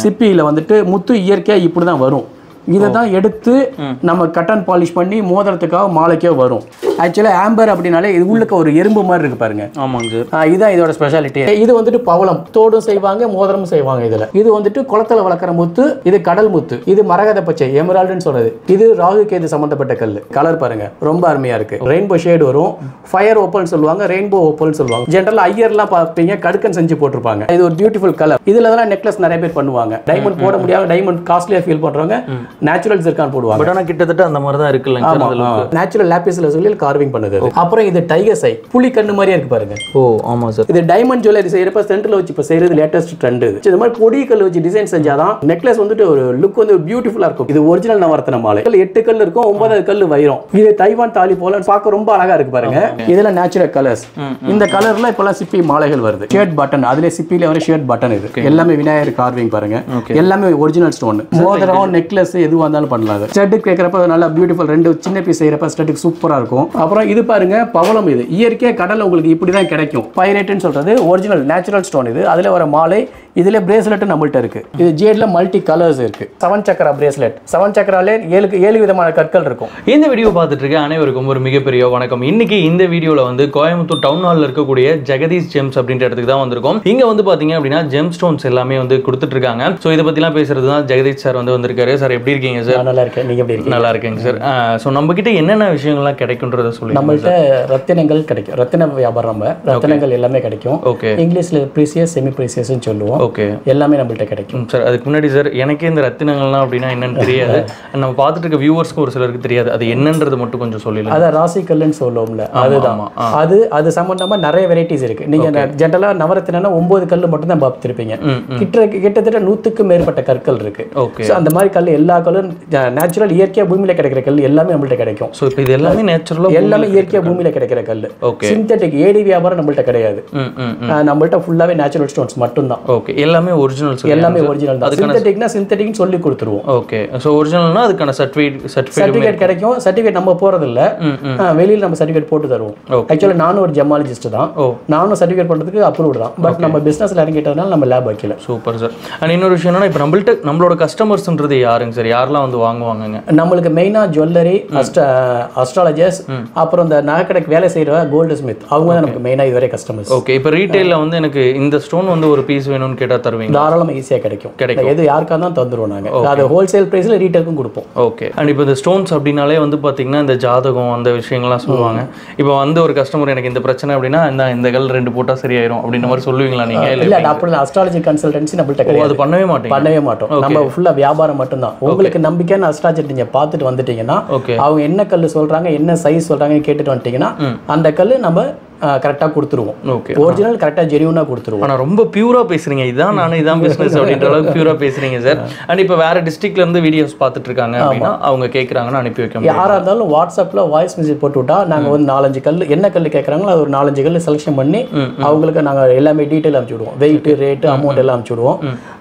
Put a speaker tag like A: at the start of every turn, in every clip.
A: சிப்பியில் வந்துட்டு முத்து இயற்கையாக இப்படி தான் வரும். இதை தான் எடுத்து நம்ம கட் அண்ட் பாலிஷ் பண்ணி மோதிரத்துக்காக மாலைக்கே வரும். ஆக்சுவலாக ஆம்பர் அப்படின்னாலே இது உள்ளுக்கு ஒரு எறும்பு மாதிரி இருக்கு பாருங்க.
B: ஆமாங்க சார்.
A: இதுதான் இதோட ஸ்பெஷாலிட்டி. இது வந்துட்டு பவளம் தோடும் செய்வாங்க, மோதிரமும் செய்வாங்க. இதுல இது வந்துட்டு குளத்துல வளர்க்குற முத்து, இது கடல் முத்து, இது மரகத பச்சை எமரால்டுன்னு சொல்றது. இது ராகு கேது சம்பந்தப்பட்ட கல். கலர் பாருங்க ரொம்ப அருமையா இருக்கு. ரெயின்போ ஷேடு வரும். ஃபயர் ஓப்பல் சொல்லுவாங்க, ரெயின்போ ஓப்பல் சொல்லுவாங்க. ஜென்ரலா ஐயர்லாம் பார்ப்பீங்க கடுக்கன் செஞ்சு போட்டிருப்பாங்க. இது ஒரு பியூட்டிஃபுல் கலர். இதுல தான் நெக்லஸ் நிறைய பேர் பண்ணுவாங்க. டைமண்ட் போட முடியாது, டைமண்ட் காஸ்ட்லியா ஃபீல் பண்றவங்க நேச்சுரல் ஜிர்கான் போடுவாங்க.
B: பட் ஆனா கிட்டத்தட்ட அந்த மாதிரி தான் இருக்குல்ல.
A: நேச்சுரல் லாபிஸ் லசூலி கார்விங் பண்ணது. அப்புறம் இது டைகர் ஐ, புலி கண்ணு மாதிரியே இருக்கு பாருங்க.
B: ஓ ஆமா சார்.
A: இது டைமண்ட் ஜுவல்லரி செய்யறப்ப சென்டர்ல வச்சு இப்ப செய்யறது லேட்டஸ்ட் ட்ரெண்ட். இது மாதிரி பொடி கல் வச்சு டிசைன் செஞ்சாதான் நெக்லஸ் வந்துட்டு ஒரு லுக் வந்து பியூட்டிஃபுல்லா இருக்கும். இது ஒரிஜினல் நவரத்ன மாலை. 8 கல் இருக்கும், 9வது கல் வைரம். இது தைவான் தாலி போல பார்க்க ரொம்ப அழகா இருக்கு பாருங்க. இதெல்லாம் நேச்சுரல் கலர்ஸ். இந்த கலர்ல இப்பெல்லாம் சிப்பி மாலைகள் வருது. ஷேர்ட் பட்டன், அதுல சிப்பில வர ஷேர்ட் பட்டன். இது எல்லாமே விநாயகர் கார்விங் பாருங்க. எல்லாமே ஒரிஜினல் ஸ்டோன். மோதிரம் நெக்லஸ் எதுவா இருந்தாலும் பண்ணலாம். ஸ்டட் கேக்குறப்ப நல்லா பியூட்டிஃபுல் ரெண்டு சின்ன பீஸ் செய்யறப்ப ஸ்டட்டுக்கு சூப்பரா இருக்கும். அப்புறம் இது பாருங்க பவளம். இது இயற்கை கடல் உங்களுக்கு இப்படிதான் கிடைக்கும். பைரேட்னு சொல்றது ஒரிஜினல் நேச்சுரல் ஸ்டோன். இது அதுல வர மாலை. இதுல பிரேஸ்லெட் நம்மள்ட்ட இருக்கு. இது ஜேட்ல மல்டி கலர்ஸ் இருக்கு. 7 சக்கரா பிரேஸ்லெட். 7 சக்கராலே 7 விதமான கற்கள் இருக்கும்.
B: இந்த வீடியோ பார்த்துட்டு இருக்க அனைவருக்கும் ஒரு மிகப்பெரிய வணக்கம். இன்னைக்கு இந்த வீடியோல வந்து கோயம்புத்தூர் டவுன் ஹால்ல இருக்கக்கூடிய ஜெகதீஷ் ஜெம்ஸ் அப்படின்ற இடத்துக்கு தான் வந்திருக்கோம். இங்க வந்து பாத்தீங்க அப்படின்னா ஜெம் ஸ்டோன்ஸ் எல்லாமே வந்து கொடுத்துட்டு இருக்காங்க. சோ இதை பத்திலாம் பேசுறது தான் ஜெகதீஷ் சார் வந்து வந்திருக்காரு. சார் எப்படி இருக்கீங்க சார்?
A: நல்லா இருக்கேன். நீங்க எப்படி இருக்கீங்க?
B: நல்லா இருக்கேங்க சார். ஸோ நம்ம கிட்ட என்னென்ன விஷயங்கள்லாம் கிடைக்கும்ன்றத சொல்லி.
A: நம்மள்ட்ட ரத்தினங்கள் கிடைக்கும். ரத்தின வியாபாரம். நம்ம ரத்தினங்கள் எல்லாமே கிடைக்கும்.
B: ஓகே.
A: இங்கிலீஷ்ல ப்ரீசியஸ் செமி ப்ரீசியஸ்னு சொல்லுவோம்.
B: ஓகே.
A: எல்லாமே நம்மள்ட்ட கிடைக்கும்
B: சார். அதுக்கு முன்னாடி சார் எனக்கே இந்த ரத்தினங்கள்லாம் அப்படின்னா என்னன்னு தெரியாது. நம்ம பார்த்துட்டு இருக்க வியூவர்ஸ்க்கு ஒரு சிலருக்கு தெரியாது. அது என்னன்றது மட்டும் கொஞ்சம் சொல்லிடலாம்.
A: அதான் ராசி கல்லுன்னு சொல்லுவோம்ல, அதுதான். அது சம்பந்தமா நிறைய வெரைட்டிஸ் இருக்கு. நீங்க ஜென்ரலா நவரத்தினா 9 கல் மட்டும் தான் பார்த்துருப்பீங்க. கிட்டத்தட்ட 100க்கும் மேற்பட்ட கற்கள் இருக்கு. அந்த மாதிரி கல் எல்லா கல்லும் நேச்சுரல் இயற்கையா பூமியில கிடைக்கிற கல் எல்லாமே நம்மள்ட்ட கிடைக்கும்.
B: ஸோ இப்போ இது எல்லாமே நேச்சுரலா
A: எல்லாமே இயற்கையா பூமியில கிடைக்கிற கல். சிந்தட்டிக் ஏடி வியாபாரம் நம்மள்ட்ட கிடையாது. நம்மள்ட்ட ஃபுல்லாவே நேச்சுரல் ஸ்டோன்ஸ் மட்டும் தான்.
B: ஓகே. எல்லாமே ஒரிஜினல்.
A: எல்லாமே ஒரிஜினல் தான். சிந்தட்டிக்னா சிந்தட்டிக்னு சொல்லி கொடுத்துருவோம்.
B: ஓகே. ஸோ ஒரிஜினல்னா அதுக்கான சர்டிஃபிகேட்
A: கிடைக்கும். சர்டிஃபிகேட் நம்ம போறது இல்ல, வெளியில நம்ம சர்டிஃபிகேட் போட்டு தருவோம். ஆக்சுவலா நானும் ஒரு ஜெமாலஜிஸ்ட் தான். நானும் சர்டிஃபிகேட் பண்றதுக்கு அப்ரூவ்ட் தான். பட் நம்ம பிசினஸ்ல இறங்கிட்டதுனால நம்ம லேப் வைக்கல.
B: Super sir. அண்ட் இன்னொரு விஷயம் என்னன்னா, இப்போ நம்மளோட கஸ்டமர்ஸ்ன்றது யாருங்க சார்? யாரெல்லாம் வந்து வாங்குவாங்க?
A: நம்மளுக்கு மெயினா ஜுவல்லரி, அஸ்ட்ராலஜர்ஸ், அப்புறம் இந்த நகைக்கடைக்கு வேலை செய்யற கோல்டு ஸ்மித், அவங்க தான் நமக்கு மெயினா இதுவரை கஸ்டமர்ஸ்.
B: ஓகே. இப்போ ரீட்டைல்ல வந்து எனக்கு இந்த ஸ்டோன் வந்து ஒரு பீஸ் வேணும்னு கேட்டா தருவீங்க?
A: தாராளமா ஈஸியா கிடைக்கும். எது யாருக்கா தான் தந்துருவோம் நாங்க. அது ஹோல்சேல் பிரைஸ்ல ரீட்டைலுக்கும் கொடுப்போம்.
B: ஓகே. அண்ட் இப்போ இந்த ஸ்டோன்ஸ் அப்படின்னாலே வந்து பாத்தீங்கன்னா இந்த ஜாதகம் அந்த விஷயங்கள்லாம் சொல்லுவாங்க. இப்போ வந்து ஒரு கஸ்டமர் எனக்கு இந்த பிரச்சனை அப்படின்னா இந்த கல் 2 போட்டா சரியாயிரும் அப்படின்ற மாதிரி சொல்லுவீங்களா நீங்க?
A: இல்ல, அப்படி அஸ்ட்ராலஜி கன்சல்டன்சி நம்மள்ட்ட கிடையாது.
B: அது பண்ணவே மாட்டோம்.
A: நம்ம ஃபுல்லா வியாபாரம் மட்டும் தான். உங்களுக்கு நம்பிக்கையான அஸ்ட்ராலஜி நீங்க பார்த்துட்டு வந்துட்டீங்கன்னா, அவங்க என்ன கல் சொல்றாங்க, என்ன சைஸ் சொல்றாங்கன்னு கேட்டுட்டு வந்துட்டீங்கன்னா அந்த கல் நம்ம கரெக்டாக கொடுத்துருவோம். ஓகே. ஒரிஜினல் கரெக்டாக ஜெனியூனாக கொடுத்துருவோம்.
B: ஆனால் ரொம்ப பியூராக பேசுறீங்க. இதான் பிஸ்னஸ் அப்படின்ற அளவுக்கு பியூராக பேசுறீங்க சார். அண்ட் இப்போ வேற டிஸ்ட்ரிக்ட்ல இருந்து வீடியோஸ் பார்த்துட்டு இருக்காங்க அப்படின்னா அவங்க கேட்குறாங்கன்னா அனுப்பி வைக்க.
A: யாராக இருந்தாலும் வாட்ஸ்அப்பில் வாய்ஸ் மெசேஜ் போட்டு விட்டா நாங்கள் வந்து 4-5 கல் என்ன கல் கேட்குறாங்களோ அது ஒரு 4-5 கல் செலக்ஷன் பண்ணி அவங்களுக்கு நாங்கள் எல்லாமே டீட்டெயில் அனுப்பிச்சி விடுவோம். வெயிட், ரேட்டு, அமௌண்ட் எல்லாம் அனுப்பிச்சி விடுவோம்.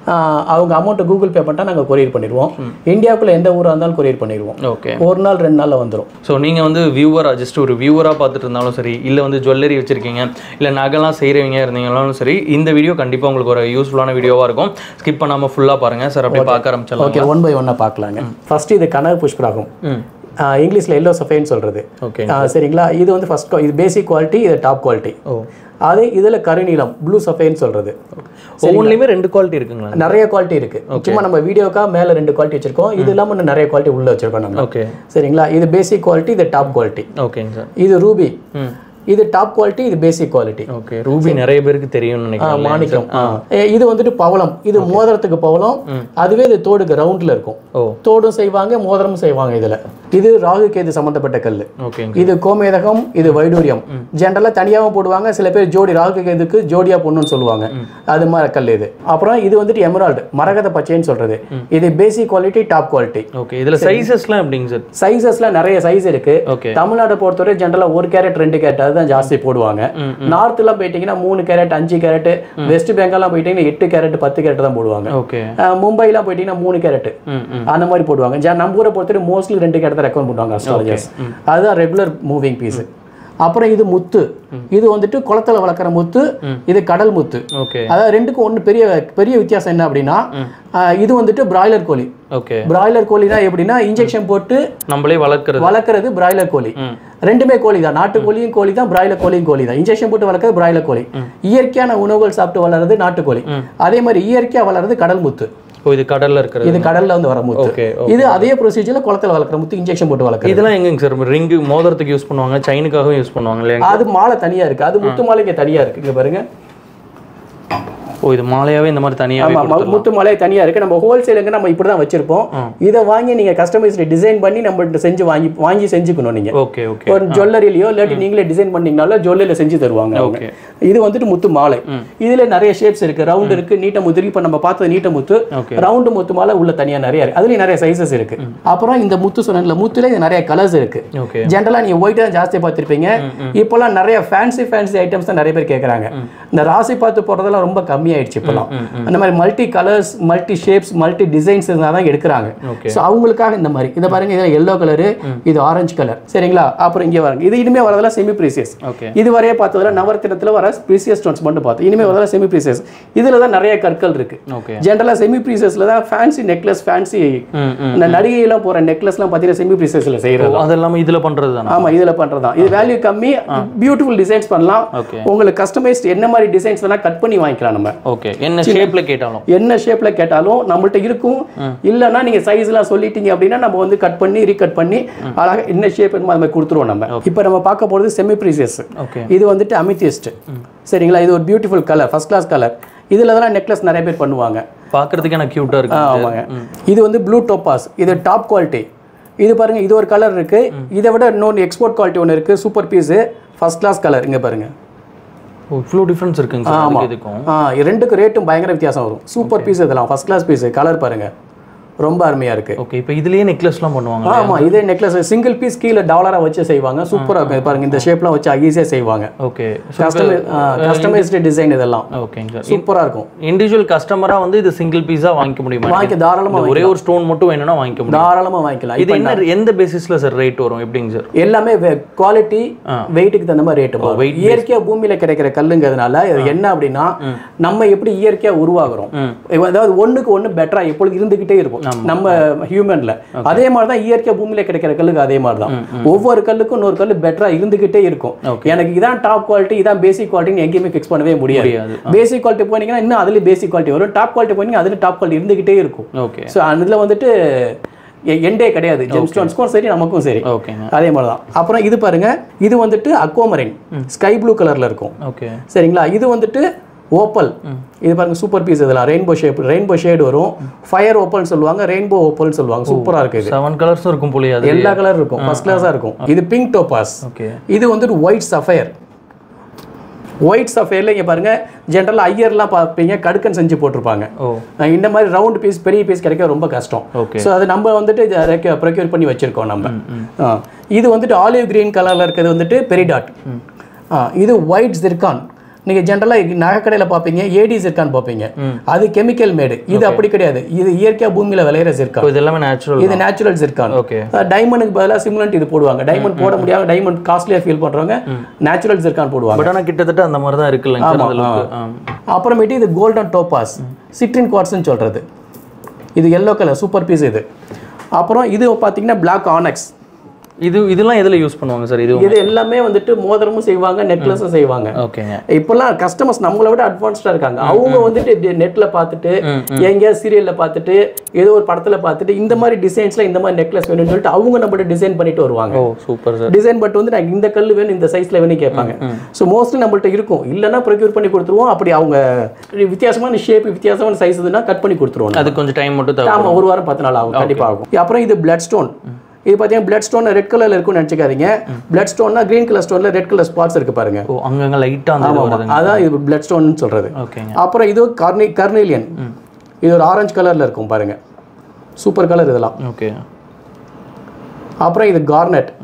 A: அவங்க அமௌண்ட்டை கூகுள் பே பண்ணிட்டா நாங்கள் கொரியர் பண்ணிடுவோம். இந்தியாவுக்குள்ள எந்த ஊராக இருந்தாலும் கொரியர் பண்ணிடுவோம். ஓகே. 1 நாள் 2 நாளில் வந்துடும்.
B: ஸோ நீங்கள் வந்து வியூவராக ஜஸ்ட் ஒரு வியூவராக பார்த்துட்டு இருந்தாலும் சரி, இல்லை வந்து ஜுவல்லரி வச்சிருக்கீங்க, இல்லை நகைலாம் செய்கிறவங்க இருந்தீங்கனாலும் சரி, இந்த வீடியோ கண்டிப்பாக உங்களுக்கு ஒரு யூஸ்ஃபுல்லான வீடியோவாக இருக்கும். ஸ்கிப் பண்ணாமல் ஃபுல்லாக பாருங்கள் சார். அப்படியே பார்க்க ஆரம்பிச்சிடலாம்.
A: ஓகே. 1 by 1 பார்க்கலாங்க. ஃபர்ஸ்ட் இது கனக புஷ்பராகும். இங்கிலீஷ்ல எல்லோ சஃபைன்னு சொல்றது. ஓகே. சரிங்களா? இது வந்து ஃபர்ஸ்ட், இது பேசிக் குவாலிட்டி, இது டாப் குவாலிட்டி. அது இதுல கருநீலம் ப்ளூ சஃபைன்னு சொல்றது.
B: ஒவ்வொன்றுலையுமே 2 குவாலிட்டி இருக்குங்களா?
A: நிறைய குவாலிட்டி இருக்கு. சும்மா நம்ம வீடியோக்கா மேல 2 குவாலிட்டி வச்சிருக்கோம். இது இல்லாம இன்னும் நிறைய குவாலிட்டி உள்ள வச்சிருக்கோம் நம்ம. ஓகே. சரிங்களா? இது பேசிக் குவாலிட்டி, இது டாப் குவாலிட்டி. ஓகேங்க சார். இது ரூபி. இது டாப் குவாலிட்டி, இது பேசிக் குவாலிட்டி. ஓகே. ரூபி நிறைய பேருக்கு தெரியும்னு நினைக்கிறேன். மாணிக்கம். இது வந்துட்டு பவளம். இது மோதிரத்துக்கு பவளம். அதுவே இது தோடுக்கு ரவுண்ட்ல இருக்கும். தோடும் செய்வாங்க, மோதிரமும் செய்வாங்க. இதுல இது ராகு கேது சம்பந்தப்பட்ட கல். ஓகே. இது கோமேதகம், இது வைடூரியம். ஜென்ரலா தனியாவும் போடுவாங்க. சில பேர் ஜோடி ராகு கேதுக்கு ஜோடியா பொண்ணுன்னு சொல்லுவாங்க. அது மாதிரி கல் இது. அப்புறம் இது வந்துட்டு எமரால்டு, மரகத பச்சைன்னு சொல்றது. இது basic quality, top quality.
B: Okay. இதுல சைஸஸ்லாம் எப்படிங்க சார்?
A: சைஸஸ்லாம் நிறைய சைஸ் இருக்கு. தமிழ்நாட்டை பொறுத்தவரை ஜென்ரலா 1 கேரட் 2 கேரட் தான் ஜாஸ்தி போடுவாங்க. நார்த்ல போயிட்டீங்கன்னா 3 கேரட் 5 கேரட், வெஸ்ட் பெங்கால்லாம் போயிட்டீங்கன்னா 8 கேரட் 10 கேரட் தான் போடுவாங்க. மும்பைலாம் போயிட்டீங்கன்னா 3 கேரட் அந்த மாதிரி போடுவாங்க. நம்ம ஊரை பொறுத்தவரை மோஸ்ட்லி 2 கேரட் தான் ரெக்கமெண்ட் பண்ணுவாங்க அஸ்ட்ராலஜர்ஸ். அதுதான் ரெகுலர் மூவிங் பீஸ். அப்புறம் இது முத்து, இது வந்துட்டு குளத்துல வளர்க்குற முத்து, இது கடல் முத்து. அதாவது ரெண்டுக்கும் ஒன்று பெரிய பெரிய வித்தியாசம் என்ன அப்படின்னா, இது வந்துட்டு பிராய்லர் கோழி. பிராய்லர் கோழினா எப்படின்னா இன்ஜெக்ஷன் போட்டு நம்மளே வளர்க்கறது பிராய்லர் கோழி. ரெண்டுமே கோழி தான், நாட்டுக்கோழியும் கோழி தான், பிராய்லர் கோழியும் கோழி தான். இன்ஜெக்ஷன் போட்டு வளர்க்கறது பிராய்லர் கோழி. இயற்கையான உணவுகள் சாப்பிட்டு வளர்றது நாட்டுக்கோழி. அதே மாதிரி இயற்கையா வளர்றது கடல் முத்து.
B: இது கடல்ல இருக்கிறது,
A: இது கடல்ல வந்து வர முத்து. இது அதே ப்ரொசீஜர்ல குளத்துல வளர்க்குற முத்து, இன்ஜெக்ஷன் போட்டு வளர்க்குறது.
B: இதெல்லாம் எங்கங்க சார் ரிங் மோதிரத்துக்கு யூஸ் பண்ணுவாங்க, செயினுக்காகவும் யூஸ் பண்ணுவாங்க இல்லையா?
A: அது மாலை தனியா இருக்கு, அது முத்து மாலை இங்க தனியா இருக்கு. இங்க பாருங்க.
B: இது மாலையாவே இந்த மாதிரி தனியா
A: முத்து மாலை தனியா இருக்கு. நம்ம ஹோல்சேலுங்க நம்ம இப்படி தான் வச்சிருப்போம். இதை வாங்கி நீங்க கஸ்டமைஸ்டு டிசைன் பண்ணி நம்மள்ட்ட செஞ்சு வாங்கி செஞ்சுக்கணும் நீங்க. ஒரு ஜுவல்லரிலயோ இல்லாட்டி நீங்களே டிசைன் பண்ணீங்கனால ஜுவல்லரியில செஞ்சு தருவாங்க. இது வந்துட்டு முத்து மாலை. இதுல நிறைய ஷேப்ஸ் இருக்கு. ரவுண்ட் இருக்கு, நீட்ட முத்து. இப்ப நம்ம பார்த்தது நீட்ட முத்து, ரவுண்ட் முத்து மாலை உள்ள தனியா நிறைய இருக்கு. அதுலயும் நிறைய சைஸஸ் இருக்கு. அப்புறம் இந்த முத்து சொன்னல முத்துல நிறைய கலர்ஸ் இருக்கு. ஜெனரலா நீங்க ஒயிட் தான் ஜாஸ்தியா பார்த்திருப்பீங்க. இப்போலாம் நிறைய ஃபேன்சி ஐட்டம்ஸ் தான் நிறைய பேர் கேக்குறாங்க. இந்த ராசி பார்த்து போறதெல்லாம் ரொம்ப கம்மி ஆயிடுச்சு இப்போலாம். அந்த மாதிரி multi colours, multi shapes, multi designs தான் எடுக்கிறாங்க. ஸோ அவங்களுக்காக இந்த மாதிரி இதை பாருங்க. இது எல்லோ கலரு, இது ஆரஞ்சு கலர். சரிங்களா? அப்புறம் இங்கே பாருங்க, இது இனிமே வரதெல்லாம் செமி ப்ரீசியஸ். இது வரைய பார்த்ததுல நவரத்தினத்தில் வர ப்ரீசியஸ் ஸ்டோன்ஸ் மட்டும் பார்த்தோம். இனிமே வரதெல்லாம் செமி ப்ரீசியஸ். இதுல தான் நிறைய கற்கள் இருக்கு. ஜென்ரலா செமி ப்ரீசியஸ்ல தான் ஃபேன்சி நெக்லஸ், ஃபேன்சி இந்த நடிகையெல்லாம் போற நெக்லஸ்லாம் பார்த்தீங்கன்னா செமி ப்ரீசியஸ்ல செய்யறது.
B: அதெல்லாம் இதுல பண்றது தான்.
A: ஆமா, இதுல பண்றது தான். இது வேல்யூ கம்மி, பியூட்டிஃபுல் டிசைன்ஸ் பண்ணலாம். உங்களுக்கு கஸ்டமைஸ்ட் என்ன மாதிரி டிசைன்ஸ் வேணா கட் பண்ணி வாங்கிக்கலாம் நம்ம.
B: என்ன
A: ஷேப்ல கேட்டாலும் நம்மள்ட்ட இருக்கும். இல்லனா நீங்க சைஸ் எல்லாம் சொல்லிட்டீங்க அப்படின்னா நம்ம வந்து கட் பண்ணி ரீகட் பண்ணி அழகா என்ன ஷேப் வேணுமோ அது மாதிரி கொடுத்துருவோம் நம்ம. இப்போ நம்ம பார்க்க போறது செமி ப்ரீசியஸ். இது வந்துட்டு அமித்தியஸ்ட். சரிங்களா? இது ஒரு beautiful colour, first class colour. இதுல தான் நெக்லஸ் நிறைய பேர் பண்ணுவாங்க.
B: பார்க்கிறதுக்கு எனக்கு கியூட்டா இருக்கு.
A: ஆமாங்க. இது வந்து ப்ளூ டோபாஸ். இது டாப் குவாலிட்டி. இது பாருங்க, இது ஒரு கலர் இருக்கு. இதை விட இன்னொரு எக்ஸ்போர்ட் குவாலிட்டி ஒன்று இருக்கு. Super piece, first class colour. இங்க பாருங்க,
B: இவ்வளோ டிஃபரன்ஸ் இருக்குங்க சார் இதுக்கும்.
A: ரெண்டுக்கும் ரேட்டும் பயங்கர வித்தியாசம் வரும். சூப்பர் பீஸ் இதெல்லாம் ஃபர்ஸ்ட் கிளாஸ் பீஸ். கலர் பாருங்க, ரொம்ப அருமையா இருக்கு.
B: ஓகே, இப்போ இதுலயே நெக்லஸ்லாம் பண்ணுவாங்க.
A: ஆமா, இதே நெக்லஸ் சிங்கிள் பீஸ் கீழே டாலரா வச்சு செய்வாங்க. சூப்பரா இருக்கு பாருங்க. இந்த ஷேப்லாம் வச்சு ஈஸியா செய்வாங்க.
B: ஓகே,
A: கஸ்டமைஸ்டு டிசைன் இதெல்லாம்.
B: ஓகேங்க சார்,
A: சூப்பரா இருக்கும்.
B: இண்டிவிஜுவல் கஸ்டமரா வந்து இது சிங்கிள் பீஸா வாங்கிக்க முடியுமா?
A: வாங்கிக்க தாராளமா.
B: ஒரே ஒரு ஸ்டோன் மட்டும் வேணும்னா வாங்கிக்க முடியும்.
A: தாராளமா வாங்கிக்கலாம்.
B: இது என்ன எந்த பேசிஸ்ல சார் ரேட் வரும்? எப்படிங்க சார்?
A: எல்லாமே குவாலிட்டி வெயிட்டுக்கு தகுந்த மாதிரி ரேட் வரும். இயற்கையா பூமியில கிடைக்கிற கல்லுங்கிறதுனால இது என்ன அப்படின்னா, நம்ம எப்படி இயற்கையா உருவாகுறோம், அதாவது ஒண்ணுக்கு ஒண்ணு பெட்டரா எப்பொழுது இருந்துகிட்டே இருக்கும் நம்ம ஹியூமன்ல. அதே மாதிரி தான் இயற்கை பூமியில கிடைக்கிற கல்லுக்கு அதே மாதிரி தான். ஒவ்வொரு கல்லுக்கும் இன்னொரு கல்லு பெட்டரா இருந்துகிட்டே இருக்கும். எனக்கு இதான் டாப் குவாலிட்டி, இதான் பேசிக் குவாலிட்டி எங்கேயுமே ஃபிக்ஸ் பண்ணவே முடியாது. பேசிக் குவாலிட்டி போனீங்கன்னா இன்னும் அதுல பேசிக் குவாலிட்டி வரும். டாப் குவாலிட்டி போனீங்கன்னா அதுல டாப் குவாலிட்டி இருந்துகிட்டே இருக்கும். ஸோ அதுல வந்துட்டு எண்டே கிடையாது. ஜெம்ஸ்டோன்ஸ்க்கும் சரி நமக்கும் சரி அதே மாதிரி தான். அப்புறம் இது பாருங்க, இது வந்துட்டு அக்வாமரைன் ஸ்கை ப்ளூ கலர்ல இருக்கும். சரிங்களா? இது வந்துட்டு ஓப்பல். இது பாருங்க, சூப்பர் பீஸ். இதெல்லாம் ரெயின்போ ஷேப், ரெயின்போ ஷேட் வரும். ஃபயர் ஓப்பல்னு சொல்லுவாங்க, ரெயின்போ ஓப்பல்னு சொல்லுவாங்க. சூப்பரா இருக்கு. இது
B: 7 கலர்ஸ் இருக்கும் போல. அது
A: எல்லா கலர் இருக்கும், ஃபர்ஸ்ட் கிளாஸா இருக்கும். இது பிங்க் டோபாஸ். இது வந்துட்டு ஒயிட் சஃபயர். ஒயிட் சஃபயர்ல இங்க பாருங்க, ஜெனரலா ஐயர்லாம் பார்ப்பீங்க கடுக்கன் செஞ்சு போட்டிருப்பாங்க. இந்த மாதிரி ரவுண்ட் பீஸ், பெரிய பீஸ் கிடைக்க ரொம்ப கஷ்டம். ஸோ அது நம்ம வந்துட்டு ப்ரொக்யூர் பண்ணி வச்சிருக்கோம் நம்ம. இது வந்துட்டு ஆலிவ் கிரீன் கலர்ல இருக்கிறது வந்துட்டு பெரிடாட். இது ஒயிட் ஜிர்கான். நீங்க ஜெனரலா நகைக்கடையில பாப்பீங்க ஏடி ஜிர்கான் பாப்பீங்க, அது கெமிக்கல் மேடு. இது அப்படி கிடையாது, இது இயற்கையா பூமியில விளையிற ஜிர்கான்.
B: இது எல்லாமே நேச்சுரல்.
A: இது நேச்சுரல் ஜிர்கான். டைமண்டுக்கு பதிலா சிமுலன்ட் இது போடுவாங்க. டைமண்ட் போட முடியாது, டைமண்ட் காஸ்ட்லியா ஃபீல் பண்றவங்க நேச்சுரல் ஜிர்கான் போடுவாங்க.
B: பட் ஆனா கிட்டத்தட்ட அந்த மாதிரி தான் இருக்குல்ல.
A: அப்புறமேட்டு இது கோல்டன் டோபாஸ், சிட்ரின் குவார்ட்ஸ்னு சொல்றது. இது எல்லோ கலர் சூப்பர் பீஸ் இது. அப்புறம் இது பாத்தீங்கன்னா பிளாக் ஆனக்ஸ்.
B: இதெல்லாம் எதுல யூஸ் பண்ணுவாங்க சார்? இது
A: எல்லாமே வந்துட்டு மோதிரமும் செய்வாங்க, நெக்லஸும் செய்வாங்க.
B: ஓகேங்க.
A: இப்போலாம் கஸ்டமர்ஸ் நம்மளை விட அட்வான்ஸ்டா இருக்காங்க. அவங்க வந்துட்டு நெட்ல பார்த்துட்டு, எங்கேயாவது சீரியல்ல பார்த்துட்டு, ஏதோ ஒரு படத்துல பார்த்துட்டு இந்த மாதிரி டிசைன்ஸ்ல இந்த மாதிரி நெக்லஸ் வேணும்னு சொல்லிட்டு அவங்க நம்மகிட்ட டிசைன் பண்ணிட்டு வருவாங்க.
B: Super sir.
A: டிசைன் பட் வந்து நான் இந்த கல் வேணும், இந்த சைஸ்ல வேணும் கேட்பாங்க. ஸோ மோஸ்ட்லி நம்மள்ட்ட இருக்கும். இல்லைன்னா ப்ரொக்யூர் பண்ணி கொடுத்துருவோம். அப்படி அவங்க வித்தியாசமான ஷேப், வித்தியாசமான சைஸ் இதுனா கட் பண்ணி கொடுத்துருவோம்.
B: அது கொஞ்சம் டைம் மட்டும் தேவை.
A: ஆமா, ஒரு வாரம் 10 நாள் ஆகும் கண்டிப்பா ஆகும். அப்புறம் இது பிளட் ஸ்டோன். இது பார்த்தீங்கன்னா பிளட் ஸ்டோன் ரெட் கலர்ல இருக்கும்னு நினைச்சுக்காதீங்க. பிளட் ஸ்டோன்னா கிரீன் கலர் ஸ்டோன்ல ரெட் கலர் ஸ்பாட்ஸ் இருக்கு பாருங்க.
B: அங்கங்க லைட்டா
A: அதான் இது பிளட் ஸ்டோன் சொல்றது. அப்புறம் இது கர்னேலியன். இது ஒரு ஆரஞ்சு கலர்ல இருக்கும் பாருங்க, சூப்பர் கலர் இதெல்லாம். அப்புறம் இது கார்னட்.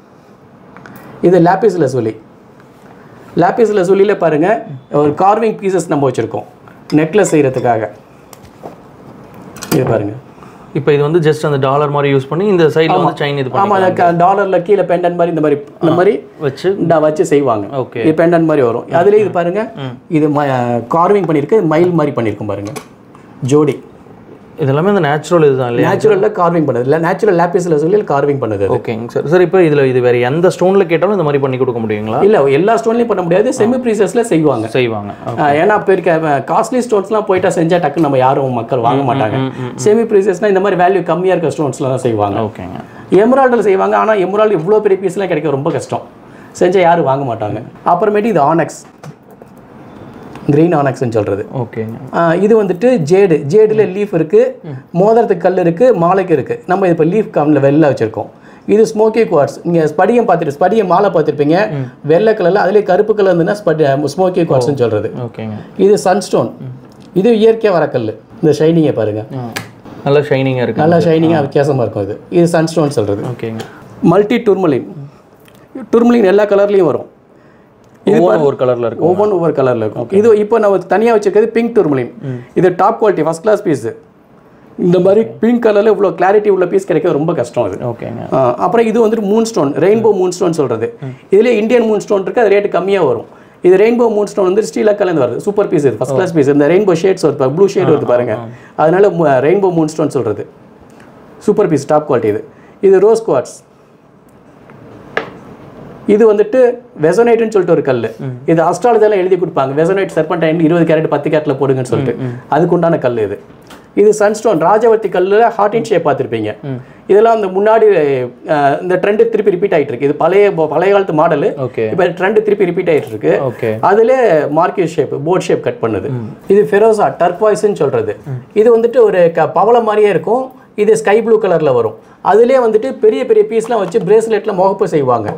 A: இது லாபிஸ் லசூலி. லாபிஸ் லசூலில பாருங்க ஒரு கார்விங் பீசஸ் நம்ம வச்சிருக்கோம் நெக்லஸ் செய்யறதுக்காக. இது பாருங்க,
B: இப்போ இது வந்து ஜஸ்ட் அந்த டாலர் மாதிரி யூஸ் பண்ணி இந்த சைடில் வந்து செயின் இது
A: ஆமாம் டாலரில் கீழே பெண்டன்ட் மாதிரி இந்த மாதிரி வச்சு செய்வாங்க.
B: ஓகே
A: இது பெண்டன்ட் மாதிரி வரும். அதுலேயே இது பாருங்க இது கார்விங் பண்ணியிருக்கு, மயில் மாதிரி பண்ணியிருக்கும் பாருங்க ஜோடி.
B: இதெல்லாமே அந்த நேச்சுரல் இதுதான் இல்லையா?
A: நேச்சுரலில் கார்விங் பண்ணது இல்லை, நேச்சுரல் லேப்பிஸ் லசூலியில் கார்விங் பண்ணது.
B: ஓகேங்க சார். சார் இப்போ இதில் இது வேறு எந்த ஸ்டோனில் கேட்டாலும் இந்த மாதிரி பண்ணி கொடுக்க முடியுங்களா?
A: இல்லை எல்லா ஸ்டோன்லையும் பண்ண முடியாது, செமி ப்ரீசஸில் செய்வாங்க. ஏன்னா இப்போ இருக்க காஸ்ட்லி ஸ்டோன்ஸ்லாம் போயிட்டா செஞ்சால் டக்குன்னு நம்ம யாரும் மக்கள் வாங்க மாட்டாங்க. செமி ப்ரீசஸ்னால் இந்த மாதிரி வேல்யூ கம்மியாக இருக்க ஸ்டோன்ஸ்லாம் தான் செய்வாங்க.
B: ஓகேங்க.
A: எமரால்டில் செய்வாங்க, ஆனால் எமரால்டு இவ்வளோ பெரிய பீஸ்லாம் கிடைக்க ரொம்ப கஷ்டம், செஞ்சால் யாரும் வாங்க மாட்டாங்க. அப்புறமேட்டு இது ஆனக்ஸ், கிரீன் ஆனக்ஸ்ன்னு சொல்கிறது.
B: ஓகேங்க.
A: இது வந்துட்டு ஜேடில் லீஃப் இருக்குது, மோதிரத்துக்கு கல் இருக்குது, மாலைக்கு இருக்குது. நம்ம இப்போ லீஃப் கம்மில் வெளில வச்சுருக்கோம். இது ஸ்மோக்கி குவார்ட்ஸ். நீங்கள் ஸ்படியம் மாலை பார்த்துருப்பீங்க வெள்ளை கலரில், அதுலேயே கருப்பு கலர் இருந்ததுன்னா ஸ்மோக்கி குவார்ட்ஸ்ன்னு சொல்கிறது.
B: ஓகேங்க.
A: இது சன்ஸ்டோன், இது இயற்கையாக வர கல். இந்த ஷைனிங்கை பாருங்கள்,
B: நல்லா ஷைனிங்காக இருக்குது,
A: நல்லா ஷைனிங்காக வித்தியாசமாக இருக்கும். இது சன்ஸ்டோன் சொல்கிறது.
B: ஓகேங்க.
A: மல்டி டூர்மலின் எல்லா கலர்லேயும் வரும். இது
B: ஒவ்வொரு கலரில் இருக்கும்,
A: ஒவ்வொரு கலரில் இருக்கும். இது இப்போ நம்ம தனியாக வச்சுருக்கிறது பிங்க் டூர்மலின். இது top quality first class piece. இந்த மாதிரி பிங்க் கலரில் இவ்வளோ கிளாரிட்டி உள்ள பீஸ் கிடைக்க ரொம்ப கஷ்டம் அது.
B: ஓகேங்க.
A: அப்புறம் இது வந்துட்டு moon stone, rainbow moon stone சொல்கிறது. இதிலே இந்தியன் மூன் ஸ்டோன் இருக்குது, அது ரேட்டு கம்மியாக வரும். இது ரெயின்போ மூன் ஸ்டோன் வந்து ஸ்ரீலங்காலேருந்து வருது, சூப்பர் பீஸ், இது ஃபர்ஸ்ட் கிளாஸ் பீஸ். இந்த ரெயின்போ ஷேட்ஸ் வருது, ப்ளூ ஷேட் வருது பாருங்கள், அதனால ரெயின்போ மூன் ஸ்டோன் சொல்கிறது. Super piece, top quality. இது ரோஸ் குவார்ட்ஸ். இது வந்துட்டு வெசனைட்னு சொல்லிட்டு ஒரு கல். இது அஸ்ட்ராலஜிலாம் எழுதி கொடுப்பாங்க, வெசனைட் சர்பன்டைன் 20 கேரட் 10 கேரட்டில் போடுங்கன்னு சொல்லிட்டு, அதுக்குண்டான கல் இது. இது சன்ஸ்டோன், ராஜவர்த்தி கல்லில் ஹார்ட் இன் ஷேப் பார்த்துருப்பீங்க. இதெல்லாம் அந்த முன்னாடி இந்த ட்ரெண்டு திருப்பி ரிப்பீட் ஆகிட்டு இருக்கு. இது பழைய காலத்து மாடலு, இப்போ ட்ரெண்டு திருப்பி ரிப்பீட் ஆகிட்டு இருக்கு. அதுல marquise shape, port shape cut பண்ணுது. இது ஃபெரோசா டர்க்வாய்ஸ்ன்னு சொல்றது. இது வந்துட்டு ஒரு பவளம் மாதிரியே இருக்கும். இது ஸ்கை ப்ளூ கலர்ல வரும். அதுலேயே வந்துட்டு பெரிய பெரிய பீஸ்லாம் வச்சு பிரேஸ்லெட்ல முகப்பு செய்வாங்க.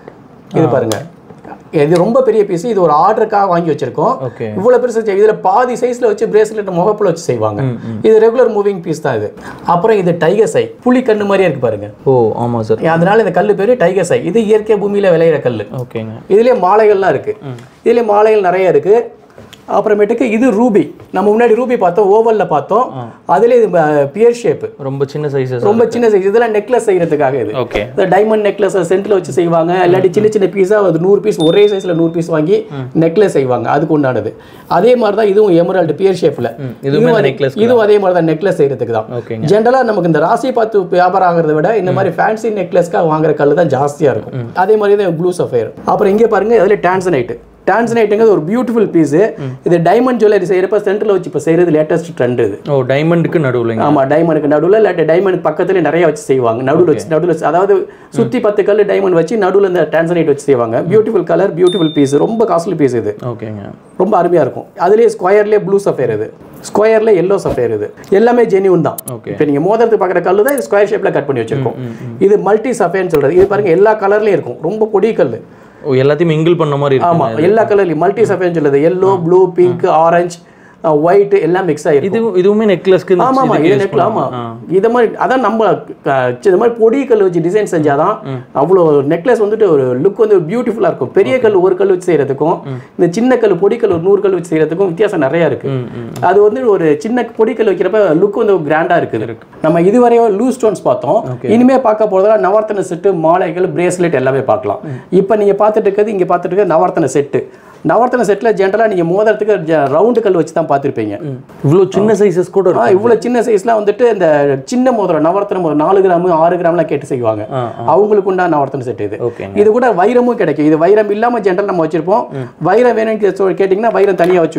A: இது பாருங்க, இது ரொம்ப பெரிய பீஸ். இது ஒரு ஆர்டருக்காக வாங்கி வச்சிருக்கோம். இவ்வளவு பெருசு, இதுல பாதி சைஸ்ல வச்சு பிரேஸ்லெட் முகப்புல வச்சு செய்வாங்க. இது ரெகுலர் மூவிங் பீஸ் தான் இது. அப்புறம் இது டைகர் சை, புலி கண்ணு மாதிரியே இருக்கு பாருங்க.
B: ஓ ஆமா சார்.
A: அதனால இந்த கல்லு பேரு டைகர் சை. இது இயற்கை பூமியில விளையிற கல்லு. ஓகேங்க. இதுலயே மாலைகள்லாம் இருக்கு, இதுலயே மாலைகள் நிறைய இருக்கு. அப்புறமேட்டுக்கு இது ரூபி. நம்ம முன்னாடி ரூபி பார்த்தோம், ஓவல்ல பார்த்தோம். அதுல இது பியர் ஷேப், ரொம்ப சின்ன சைஸ், ரொம்ப சின்ன சைஸ். இதெல்லாம் நெக்லஸ் செய்யறதுக்காக இது. இந்த டைமண்ட் நெக்லஸ் சென்டர்ல வச்சு செய்வாங்க. இல்லாட்டி சின்ன சின்ன பீஸா 100 பீஸ் ஒரே சைஸ்ல 100 பீஸ் வாங்கி நெக்லஸ் செய்வாங்க, அதுக்கு உண்டானது. அதே மாதிரி தான் இதுவும் எமரால்டு பியர் ஷேப்ல. இதுவும் அதே மாதிரி தான் நெக்லஸ் செய்யறதுக்கு தான். ஜென்ரலா நமக்கு இந்த ராசி பார்த்து வியாபாரம் ஆகிறத விட இந்த மாதிரி ஃபேன்சி நெக்லஸ்க்காக வாங்குற கல்லு தான் ஜாஸ்தியா இருக்கும். அதே மாதிரி தான் ப்ளூ சஃபயர். அப்புறம் இங்கே பாருங்க, அதுல டான்சனைட். டான்சனைட்டுங்கிறது ஒரு பியூட்டிஃபுல் பீஸ். இது டைமண்ட் ஜுவல்லரி செய்யறப்ப சென்டர்ல வச்சு இப்போ செய்யறது லேட்டஸ்ட் ட்ரெண்ட் இது.
B: ஓ டைமண்டுக்கு நடுவில்.
A: ஆமா, டைமண்டுக்கு நடுவில், இல்லாட்டி டைமண்ட் பக்கத்துல நிறைய வச்சு செய்வாங்க. நடுவில் வச்சு அதாவது சுத்தி 10 கல் டைமண்ட் வச்சு நடுவில் இந்த டான்சனைட் வச்சு செய்வாங்க. பியூட்டிஃபுல் கலர், பியூட்டிஃபுல் பீஸ், ரொம்ப காஸ்ட்லி பீஸ் இது. ஓகேங்க. ரொம்ப அருமையா இருக்கும். அதுலேயே ஸ்கொயர்லேயே ப்ளூ சஃபேர், இது ஸ்கொயர்ல எல்லோ சஃபேர். இது எல்லாமே ஜெனியூன் தான். இப்போ நீங்க மோதிரத்துக்கு பார்க்குற கல்லு தான் இது ஸ்கொயர் ஷேப்ல கட் பண்ணி வச்சிருக்கோம். இது மல்டி சஃபேர்னு சொல்றது. இது பாருங்க, எல்லா கலர்லயும் இருக்கும், ரொம்ப பொடி கல்.
B: எல்லாத்தையும் மிங்கிள் பண்ண மாதிரி இருக்கு.
A: ஆமா, எல்லா கலர்லயும் மல்டி சஃபேர்னு சொல்றது. Yellow, blue, pink, orange, white எல்லாம் மிக்ஸ் ஆயிருக்கு.
B: இதுவுமே நெக்லஸ்க்கு.
A: ஆமா, இது நெக்லஸ். ஆமா, இத மாதிரி அதான் நம்ம இந்த மாதிரி பொடி கல் வச்சு டிசைன் செஞ்சாதான் அவ்வளோ நெக்லஸ் வந்துட்டு ஒரு லுக் வந்து பியூட்டிஃபுல்லா இருக்கும். பெரிய கல் ஒரு கல் வச்சு செய்யறதுக்கும் இந்த சின்ன கல் பொடி கல் ஒரு 100 கல் வச்சு செய்யறதுக்கும் வித்தியாசம் நிறைய இருக்கு. அது வந்து ஒரு சின்ன பொடி கல் வைக்கிறப்ப லுக் வந்து கிராண்டா இருக்குது. நம்ம இதுவரையும் லூஸ் ஸ்டோன்ஸ் பார்த்தோம். இனிமே பார்க்க போறதா நவரத்தன செட்டு, மாலைகள், பிரேஸ்லெட் எல்லாமே பார்க்கலாம். இப்போ நீங்க பார்த்துட்டு இருக்கிறது, இங்க பார்த்துட்டு இருக்கிறது நவரத்தன செட்டு. நவரத்தன செட்டில் ஜென்ரலாக நீங்கள் மோதிரத்துக்கு ரவுண்டு கல் வச்சு தான் பார்த்துருப்பீங்க.
B: இவ்வளோ சின்ன சைஸஸ் கூட
A: இவ்வளோ சின்ன சைஸ்லாம் வந்துட்டு இந்த சின்ன மோதிரம் நவரத்தன மோதிரம் 4 கிராம் 6 கிராம்லாம் கேட்டு செய்வாங்க. அவங்களுக்கு உண்டான நவரத்தன செட் இது. இது கூட வைரமும் கிடைக்கும். இது வைரம் இல்லாமல் ஜென்ரல் நம்ம வச்சிருப்போம். வைரம் வேணும்னு கேட்டிங்கன்னா வைரம்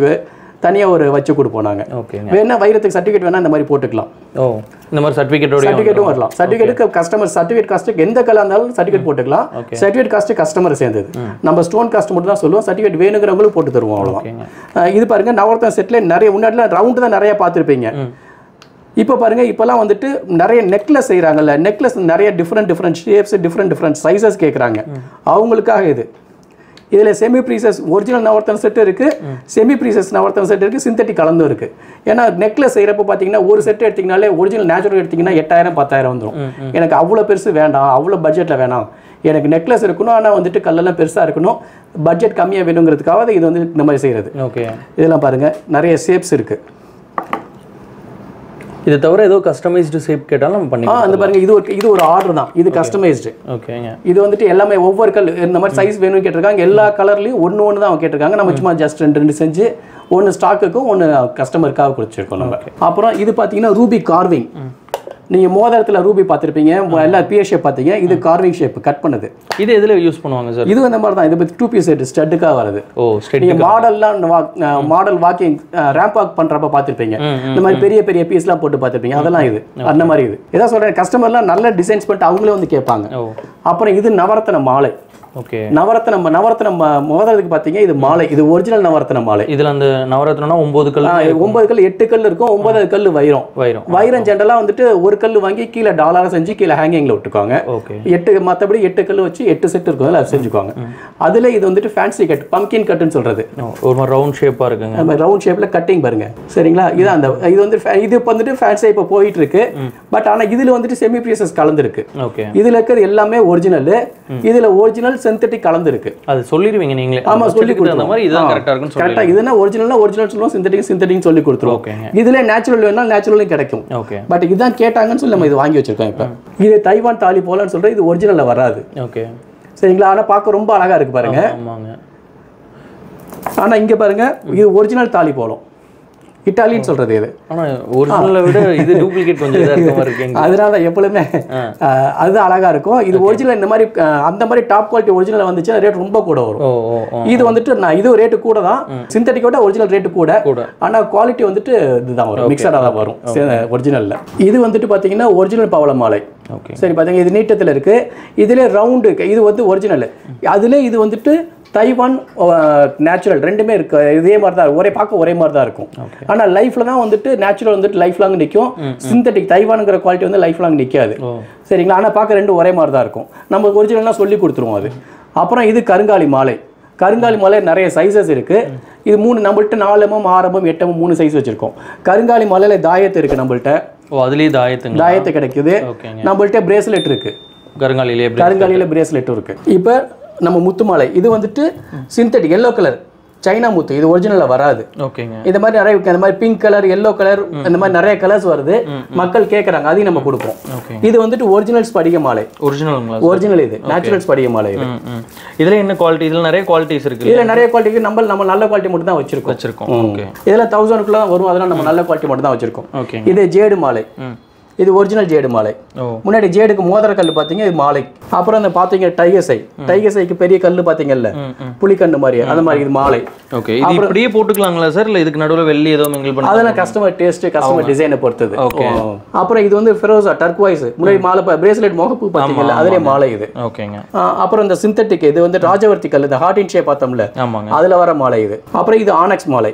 A: தனியாக வச்சு கொடுப்போம் நாங்கள். வேணா வைரத்துக்கு சர்டிஃபிகேட் வேணா இந்த மாதிரி போட்டுக்கலாம்.
B: ஓ, இந்த மாதிரி சர்டிஃபிகேட்டும் வரலாம்.
A: சர்டிஃபிகேட்டுக்கு கஸ்டமர் சர்டிஃபிகேட் காஸ்ட்டுக்கு எந்த கலர் இருந்தாலும் சர்டிஃபிகேட் போட்டுக்கலாம். சர்டிஃபிகேட் காஸ்ட்டு கஸ்டமர் சேர்ந்தது. நம்ம ஸ்டோன் காஸ்ட் மட்டும் தான் சொல்லுவோம். சர்டிஃபிகேட் வேணுங்கிறவங்களும் போட்டு தருவோம், அவ்வளோதான். இது பாருங்க, நவரத்தன செட்டில் நிறைய முன்னாடிலாம் ரவுண்டு தான் நிறைய பார்த்துருப்பீங்க. இப்போ பாருங்க, இப்போலாம் வந்துட்டு நிறைய நெக்லஸ் செய்கிறாங்கல்ல, நெக்லஸ் நிறைய டிஃப்ரெண்ட் ஷேப்ஸ், டிஃப்ரெண்ட் சைஸஸ் கேட்குறாங்க. அவங்களுக்காக இது. இதில் செமி ப்ரீசஸ் ஒரிஜினல் நவரத்தன செட்டு இருக்குது, செமி ப்ரீசஸ் நவரத்தன செட் இருக்குது, சிந்தட்டிக் கலந்தும் இருக்குது. ஏன்னா நெக்லஸ் செய்கிறப்ப பார்த்தீங்கன்னா ஒரு செட் எடுத்திங்கனாலே ஒரிஜினல் நேச்சுரல் எடுத்திங்கன்னா 8000 10,000 வந்துடும். எனக்கு அவ்வளோ பெருசு வேண்டாம், அவ்வளோ பட்ஜெட்டில் வேணாம், எனக்கு நெக்லஸ் இருக்கணும், ஆனால் வந்துட்டு கல்லெல்லாம் பெருசாக இருக்கணும், பட்ஜெட் கம்மியாக வேணுங்கிறதுக்காக இது வந்து இந்த மாதிரி செய்கிறது. ஓகே, இதெல்லாம் பாருங்கள், நிறைய ஷேப்ஸ் இருக்குது.
B: இது தவிர ஏதோ கஸ்டமைஸ்டு ஷேப் கேட்டாலும் நம்ம பண்ணி
A: அந்த பாருங்க இது ஒரு ஆர்டர் தான், இது கஸ்டமைஸ்டு.
B: ஓகேங்க.
A: இது வந்துட்டு எல்லாமே ஒவ்வொரு கல் இந்த மாதிரி சைஸ் வேணும்னு கேட்டிருக்காங்க. எல்லா கலர்லயும் ஒன்று தான் கேட்டிருக்காங்க. நம்ம சும்மா ஜஸ்ட் ரெண்டு செஞ்சு ஒன்று ஸ்டாக்குக்கும் ஒன்று கஸ்டமருக்காக கொடுத்துருக்கோம் நம்ம. அப்புறம் இது பார்த்தீங்கன்னா ரூபி கார்விங். நீங்கள் மோதிரத்தில் ரூபி பார்த்துருப்பீங்க, எல்லா பிஎஸ் ஷேப் பார்த்தீங்க. இது கார்விங் ஷேப் கட் பண்ணது.
B: இது எதில் யூஸ் பண்ணுவாங்க சார்?
A: இது அந்த மாதிரி தான். இது 2 பீஸ் செட் ஸ்டட்டுக்காக வருது.
B: Oh stud.
A: நீங்கள் மாடல் வாக்கிங் ரேம்ப் வாக் பண்ணுறப்ப பார்த்துருப்பீங்க. இந்த மாதிரி பெரிய பெரிய பீஸ்லாம் போட்டு பார்த்துருப்பீங்க. அதெல்லாம் இது அந்த மாதிரி இது. ஏதாவது சொல்கிறேன், கஸ்டமர்லாம் நல்ல டிசைன்ஸ் பண்ணிட்டு அவங்களே வந்து கேட்பாங்க. அப்புறம் இது நவரத்ன மாலை.
B: ஓகே.
A: நவரத்ன மோதிரத்துக்கு பார்த்தீங்க இது மாலை. இது ஒரிஜினல் நவரத்ன மாலை.
B: இதில் அந்த நவரத்னா 9 கல்
A: 9 கல் 8 கல் இருக்கும். 9வது கல் வைரம் ஜென்ரலாக வந்துட்டு ஒரு கல் வாங்கி கீழே டாலராக செஞ்சு கீழே ஹேங்கிங்ல விட்டுருக்காங்க. 8 மற்றபடி 8 கல் வச்சு 8 செட் இருக்கும், அதில் செஞ்சுக்குவாங்க. அதில் இது வந்துட்டு ஃபேன்சி கட், பம்கின் கட்டுன்னு சொல்றது.
B: ஒரு மாதிரி ரவுண்ட் ஷேப்பாக இருக்குங்க.
A: நம்ம ரவுண்ட் ஷேப்ல கட்டிங் பாருங்க. சரிங்களா? இது அந்த இது வந்து இது வந்துட்டு ஃபேன்சி இப்போ போயிட்டு இருக்கு. பட் ஆனால் இதில் வந்துட்டு செமி ப்ரீசஸ் கலந்துருக்கு.
B: ஓகே.
A: இதில் இருக்கிறது எல்லாமே ஒரிஜினல். இதில் ஒரிஜினல் சிந்தட்டிக் கலந்து இருக்கு.
B: அது சொல்லிடுவீங்க நீங்களே?
A: ஆமா, சொல்லி கொடுத்த
B: அந்த மாதிரி இதுதான் கரெக்ட்டா இருக்குன்னு சொல்லுங்க.
A: கரெக்ட்டா இதுனா ஒரிஜினல் சொல்லுவோம், சிந்தட்டிக் சொல்லி கொடுத்துருவோம்.
B: ஓகேங்க.
A: இதுல நேச்சுரல் வேணா நேச்சுரலும் கிடைக்கும்.
B: ஓகே.
A: பட் இதான் கேட்டாங்கன்னு சொல்லி நம்ம இது வாங்கி வச்சிருக்கோம். இப்போ இது தைவான் தாலி போலன்னு சொல்றது. இது ஒரிஜினல்ல வராது.
B: ஓகே.
A: சரிங்களா? ஆனா பார்க்க ரொம்ப அழகா இருக்கு பாருங்க.
B: ஆமாங்க.
A: ஆனா இங்க பாருங்க, இது ஒரிஜினல் தாலி போலும். இட்டாலின்னு சொல்றது இது.
B: ஆனா ஒரிஜினலை விட இது டூப்ளிகேட் கொஞ்சம் இதா இருக்க மாதிரி இருக்குங்க.
A: அதனால எப்பவுமே அது அழகா இருக்கும். இது ஒரிஜினல் இந்த மாதிரி அந்த மாதிரி டாப் குவாலிட்டி ஒரிஜினல் வந்துச்சுன்னா ரேட் ரொம்ப கூட வரும். இது வந்துட்டு இது ரேட்டு கூட தான். சிந்தட்டிக்கோட ஒரிஜினல் ரேட்டு கூட. ஆனா குவாலிட்டி வந்துட்டு இதுதான் வரும், மிக்சடா தான் வரும் ஒரிஜினல்ல. இது வந்துட்டு பாத்தீங்கன்னா ஒரிஜினல் பவள மாலை. சரி பாத்தீங்க, இது நீட்டத்துல இருக்கு. இதுல ரவுண்டு, இது வந்து ஒரிஜினல். அதுல இது வந்துட்டு தைவான் நேச்சுரல் ரெண்டுமே இருக்கு. இதே மாதிரி தான் பார்க்க ஒரே மாதிரி தான் இருக்கும். ஆனால் லைஃப்ல தான் வந்துட்டு நேச்சுரல் வந்துட்டு லைஃப் லாங் நிற்கும். சிந்தட்டிக் தைவானுங்கிற குவாலிட்டி வந்து லைஃப் லாங் நிற்காது. சரிங்களா? ஆனால் பார்க்க ரெண்டும் ஒரே மாதிரி தான் இருக்கும். நம்ம ஒரிஜினலாக சொல்லி கொடுத்துருவோம் அது. அப்புறம் இது கருங்காலி மாலை. கருங்காலி மாலை நிறைய சைஸஸ் இருக்கு. இது 3 நம்மள்ட்ட 4 mm 6 mm 8 mm 3 சைஸ் வச்சிருக்கோம். கருங்காலி மாலையில தாயத்து இருக்கு நம்மள்ட்ட.
B: அதுலேயே தாயத்து
A: கிடைக்குது. நம்மள்ட்ட பிரேஸ்லெட் இருக்கு. கருங்காலியில பிரேஸ்லெட்டும் இருக்கு. இப்போ நம்ம முத்து மாலை, இது வந்துட்டு சிந்தட்டிக் எல்லோ கலர் சைனா முத்து. இது ஒரிஜினல்ல வராது.
B: ஓகேங்க.
A: இந்த மாதிரி நிறைய இந்த மாதிரி பிங்க் கலர், எல்லோ கலர், இந்த மாதிரி நிறைய கலர்ஸ் வருது. மக்கள் கேட்கறாங்க, அதையும் நம்ம கொடுப்போம். இது வந்துட்டு ஒரிஜினல் ஸ்படிக மாலை. ஒரிஜினல் இது நேச்சுரல் ஸ்படிக மாலை. இது
B: இதுல என்ன குவாலிட்டி? இதுல நிறைய குவாலிட்டிஸ் இருக்கு.
A: இதுல நிறைய குவாலிட்டி நம்ம நல்ல குவாலிட்டி மட்டும் தான் வச்சிருக்கோம். ஓகே. இதெல்லாம் 1000க்குள்ள தான் வரும். அதனால நம்ம நல்ல குவாலிட்டி மட்டும் தான் வச்சிருக்கோம்.
B: ஓகே.
A: இது ஜேடு மாலை. இது ஒரிஜினல் ஜேடு மாலை. முன்னாடி ஜேடுக்கு மோதிர கல் பாத்தீங்க, இது மாலை. அப்புறம் இந்த பாத்தீங்க டைகர் சைக்கு பெரிய கல்லு பாத்தீங்கல்ல, புலிக்கண்ணு மாதிரி, அந்த மாதிரி இது மாலை.
B: ஓகே. இது இப்படியே போட்டுக்கலாங்களா சார், இல்ல இதுக்கு நடுவுல வெள்ளி ஏதோ மிங்கிள் பண்ணி?
A: அதெல்லாம் கஸ்டமர் டேஸ்ட், கஸ்டமர் டிசைனை பொறுத்தது. ஓகே. அப்புறம் இது வந்து ஃபெரோசா டர்க்வைஸ், முன்னாடி மாலை பிரேஸ்லெட் முகப்பு பாத்தீங்கல்ல, அதுலயே மாலை இது.
B: ஓகேங்க.
A: அப்புறம் இந்த சிந்தட்டிக், இது வந்து ராஜவர்த்தி கல், இந்த ஹார்ட் இன் ஷேப் பார்த்தோம்ல, அதுல வர மாலை இது. அப்புறம் இது ஆனக்ஸ் மாலை.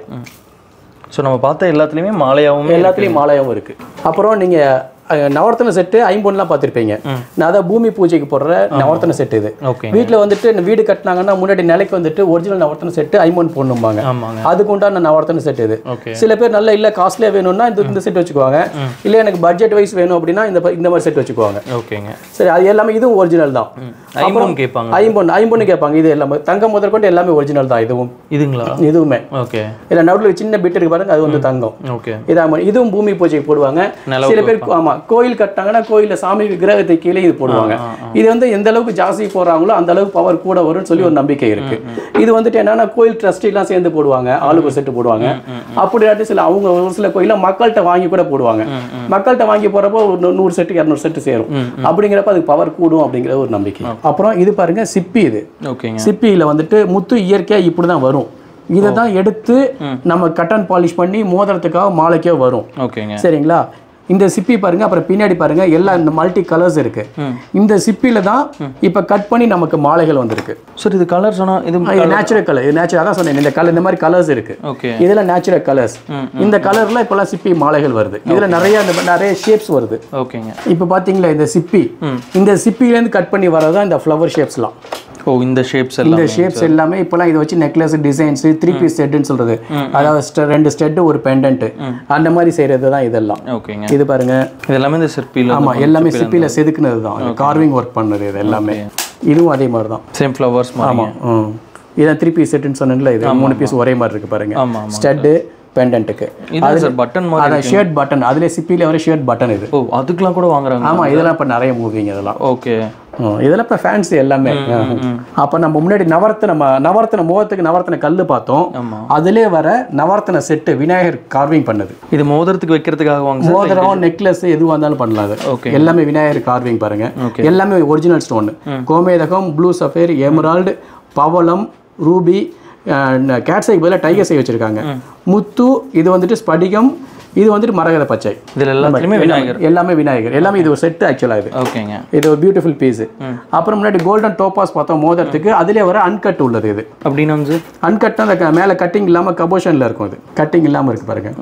B: ஸோ நம்ம பார்த்த எல்லாத்துலேயுமே எல்லாத்துலேயும்
A: மாலையாகவும் இருக்கு. அப்புறம் நீங்க நவரத்ன செட்டு ஐம்பொன்லாம் பார்த்துருப்பீங்க. நான் அதான் பூமி பூஜைக்கு போடுற நவரத்ன செட்டு இது. வீட்டில் வந்துட்டு வீடு கட்டினாங்கன்னா முன்னாடி நிலைக்கு வந்துட்டு ஒரிஜினல் நவரத்ன செட்டு ஐம்பொன் போடணும்பாங்க. அதுக்கு உண்டான நவரத்ன செட் இது. சில பேர் நல்ல இல்லை காஸ்ட்லியாக வேணும்னா இந்த செட் வச்சுக்குவாங்க. இல்லை எனக்கு பட்ஜெட் வைஸ் வேணும் அப்படின்னா இந்த மாதிரி செட் வச்சுக்குவாங்க.
B: ஓகேங்க.
A: சரி, அது எல்லாமே இதுவும் ஒரிஜினல் தான்.
B: ஐம்பொன் கேட்பாங்க.
A: ஐம்பொன்னு கேட்பாங்க. இது எல்லாமே தங்கம் முதற்கொண்டு எல்லாமே ஒரிஜினல் தான். இதுவுமே. ஓகே. இல்லை நடுவில் சின்ன பிட் இருக்கு பாருங்க, அது வந்து தங்கம்.
B: ஓகே.
A: இதுவும் பூமி பூஜைக்கு போடுவாங்க. சில பேர் ஆமா கோயில் கட்டாங்கன்னா கோயில்ல சாமி விக்கிரகத்தை கீழே இது போடுவாங்க. இது வந்து எந்த அளவுக்கு ஜாஸ்தி போடுறாங்களோ அந்த அளவுக்கு பவர் கூட வரும்னு சொல்லி ஒரு நம்பிக்கை இருக்கு. இது வந்துட்டு என்னன்னா கோயில் ட்ரஸ்டி எல்லாம் சேர்ந்து போடுவாங்க, ஆளுக்கு செட்டு போடுவாங்க. அப்படி சில அவங்க ஒரு சில கோயில மக்கள்கிட்ட வாங்கி கூட போடுவாங்க. மக்கள்கிட்ட வாங்கி போறப்போ 100 செட்டு 200 செட்டு சேரும். அப்படிங்கிறப்ப அதுக்கு பவர் கூடும் அப்படிங்கிற ஒரு நம்பிக்கை. அப்புறம் இது பாருங்க சிப்பி. இது சிப்பியில வந்துட்டு முத்து இயற்கையா இப்படிதான் வரும். இதை தான் எடுத்து நம்ம கட்டன் பாலிஷ் பண்ணி மோதிரத்துக்காக மாலைக்கே வரும். சரிங்களா? இந்த சிப்பி பாருங்க, அப்புறம் பின்னாடி பாருங்க, எல்லாம் இந்த மல்டி கலர்ஸ் இருக்கு. இந்த சிப்பில தான் இப்ப கட் பண்ணி நமக்கு மாலைகள் வந்திருக்கு.
B: சார் இது கலர் சொன்னா இது
A: நேச்சுரல் கலர். இது நேச்சுரல் அதான் சொன்னேன். இந்த கலர் இந்த மாதிரி கலர்ஸ் இருக்கு. இதுல நேச்சுரல் கலர்ஸ். இந்த கலர்ல இப்பெல்லாம் சிப்பி மாலைகள் வருது. இதுல நிறைய ஷேப்ஸ் வருது.
B: ஓகேங்க.
A: இப்ப பாத்தீங்களா இந்த சிப்பி, இந்த சிப்பில இருந்து கட் பண்ணி வரதான் இந்த ஃப்ளவர் ஷேப்ஸ்லாம்.
B: இந்த ஷேப்ஸ்
A: எல்லாமே இப்போலாம் இதை வச்சு நெக்லஸ் டிசைன்ஸ் 3 பீஸ் செட்னு சொல்றது. அதாவது 2 ஸ்டெட் ஒரு பெண்டன்ட் அந்த மாதிரி செய்யறது தான் இதெல்லாம். இது பாருங்க,
B: இதெல்லாமே இந்த சிற்பில.
A: ஆமா, எல்லாமே சிற்பில செதுக்குனது தான். கார்விங் ஒர்க் பண்ணது இது எல்லாமே. இதுவும் அதே மாதிரி தான்,
B: சேம் ஃப்ளவர்ஸ் மாதிரி.
A: ஆமா. இதான் 3 பீஸ் செட்னு சொன்னேன்ல, இது 3 பீஸ் ஒரே மாதிரி இருக்கு பாருங்க. ஸ்டட் பெண்டன்ட்டுக்கு.
B: இது சார் பட்டன் மாதிரி
A: அதான் ஷர்ட் பட்டன், அதிலே சிப்பியில் வர ஷர்ட் பட்டன் இது.
B: ஓ அதுக்கெலாம் கூட வாங்குறாங்க.
A: ஆமாம், இதெல்லாம் இப்போ நிறைய மூவிங் இதெல்லாம்.
B: ஓகே,
A: இதெல்லாம் இப்போ ஃபேன்சி எல்லாமே. அப்போ நம்ம முன்னாடி நவரத்தின முகத்துக்கு நவரத்தின கல் பார்த்தோம். அதிலே வர நவரத்தின செட்டு விநாயகர் கார்விங் பண்ணது.
B: இது மோதிரத்துக்கு வைக்கிறதுக்காக வாங்க.
A: மோதிரம், நெக்லஸ் எதுவாக இருந்தாலும் பண்ணலாம். அது எல்லாமே விநாயகர் கார்விங் பாருங்க. எல்லாமே ஒரிஜினல் ஸ்டோன். கோமேதகம், ப்ளூ சஃபேர், எமரால்டு, பவளம், ரூபி, கேட்ஸைக்கு பதிலாக டைகர் சை வச்சிருக்காங்க. முத்து, இது வந்துட்டு ஸ்படிகம், இது வந்துட்டு மரகத பச்சை.
B: இதில் எல்லாமே விநாயகர்,
A: எல்லாமே இது ஒரு செட் ஆக்சுவலாக. இது
B: ஓகேங்க,
A: இது ஒரு பியூட்டிஃபுல் பீஸ். அப்புறம் முன்னாடி கோல்டன் டோபாஸ் பார்த்தோம் மோதிரத்துக்கு, அதிலே வர அன்கட் உள்ளது. இது
B: அப்படின்னு வந்து
A: அன்கட் அந்த மேலே கட்டிங் இல்லாமல் கபோஷனில் இருக்கும். இது கட்டிங் இல்லாமல் இருக்கு பாருங்க.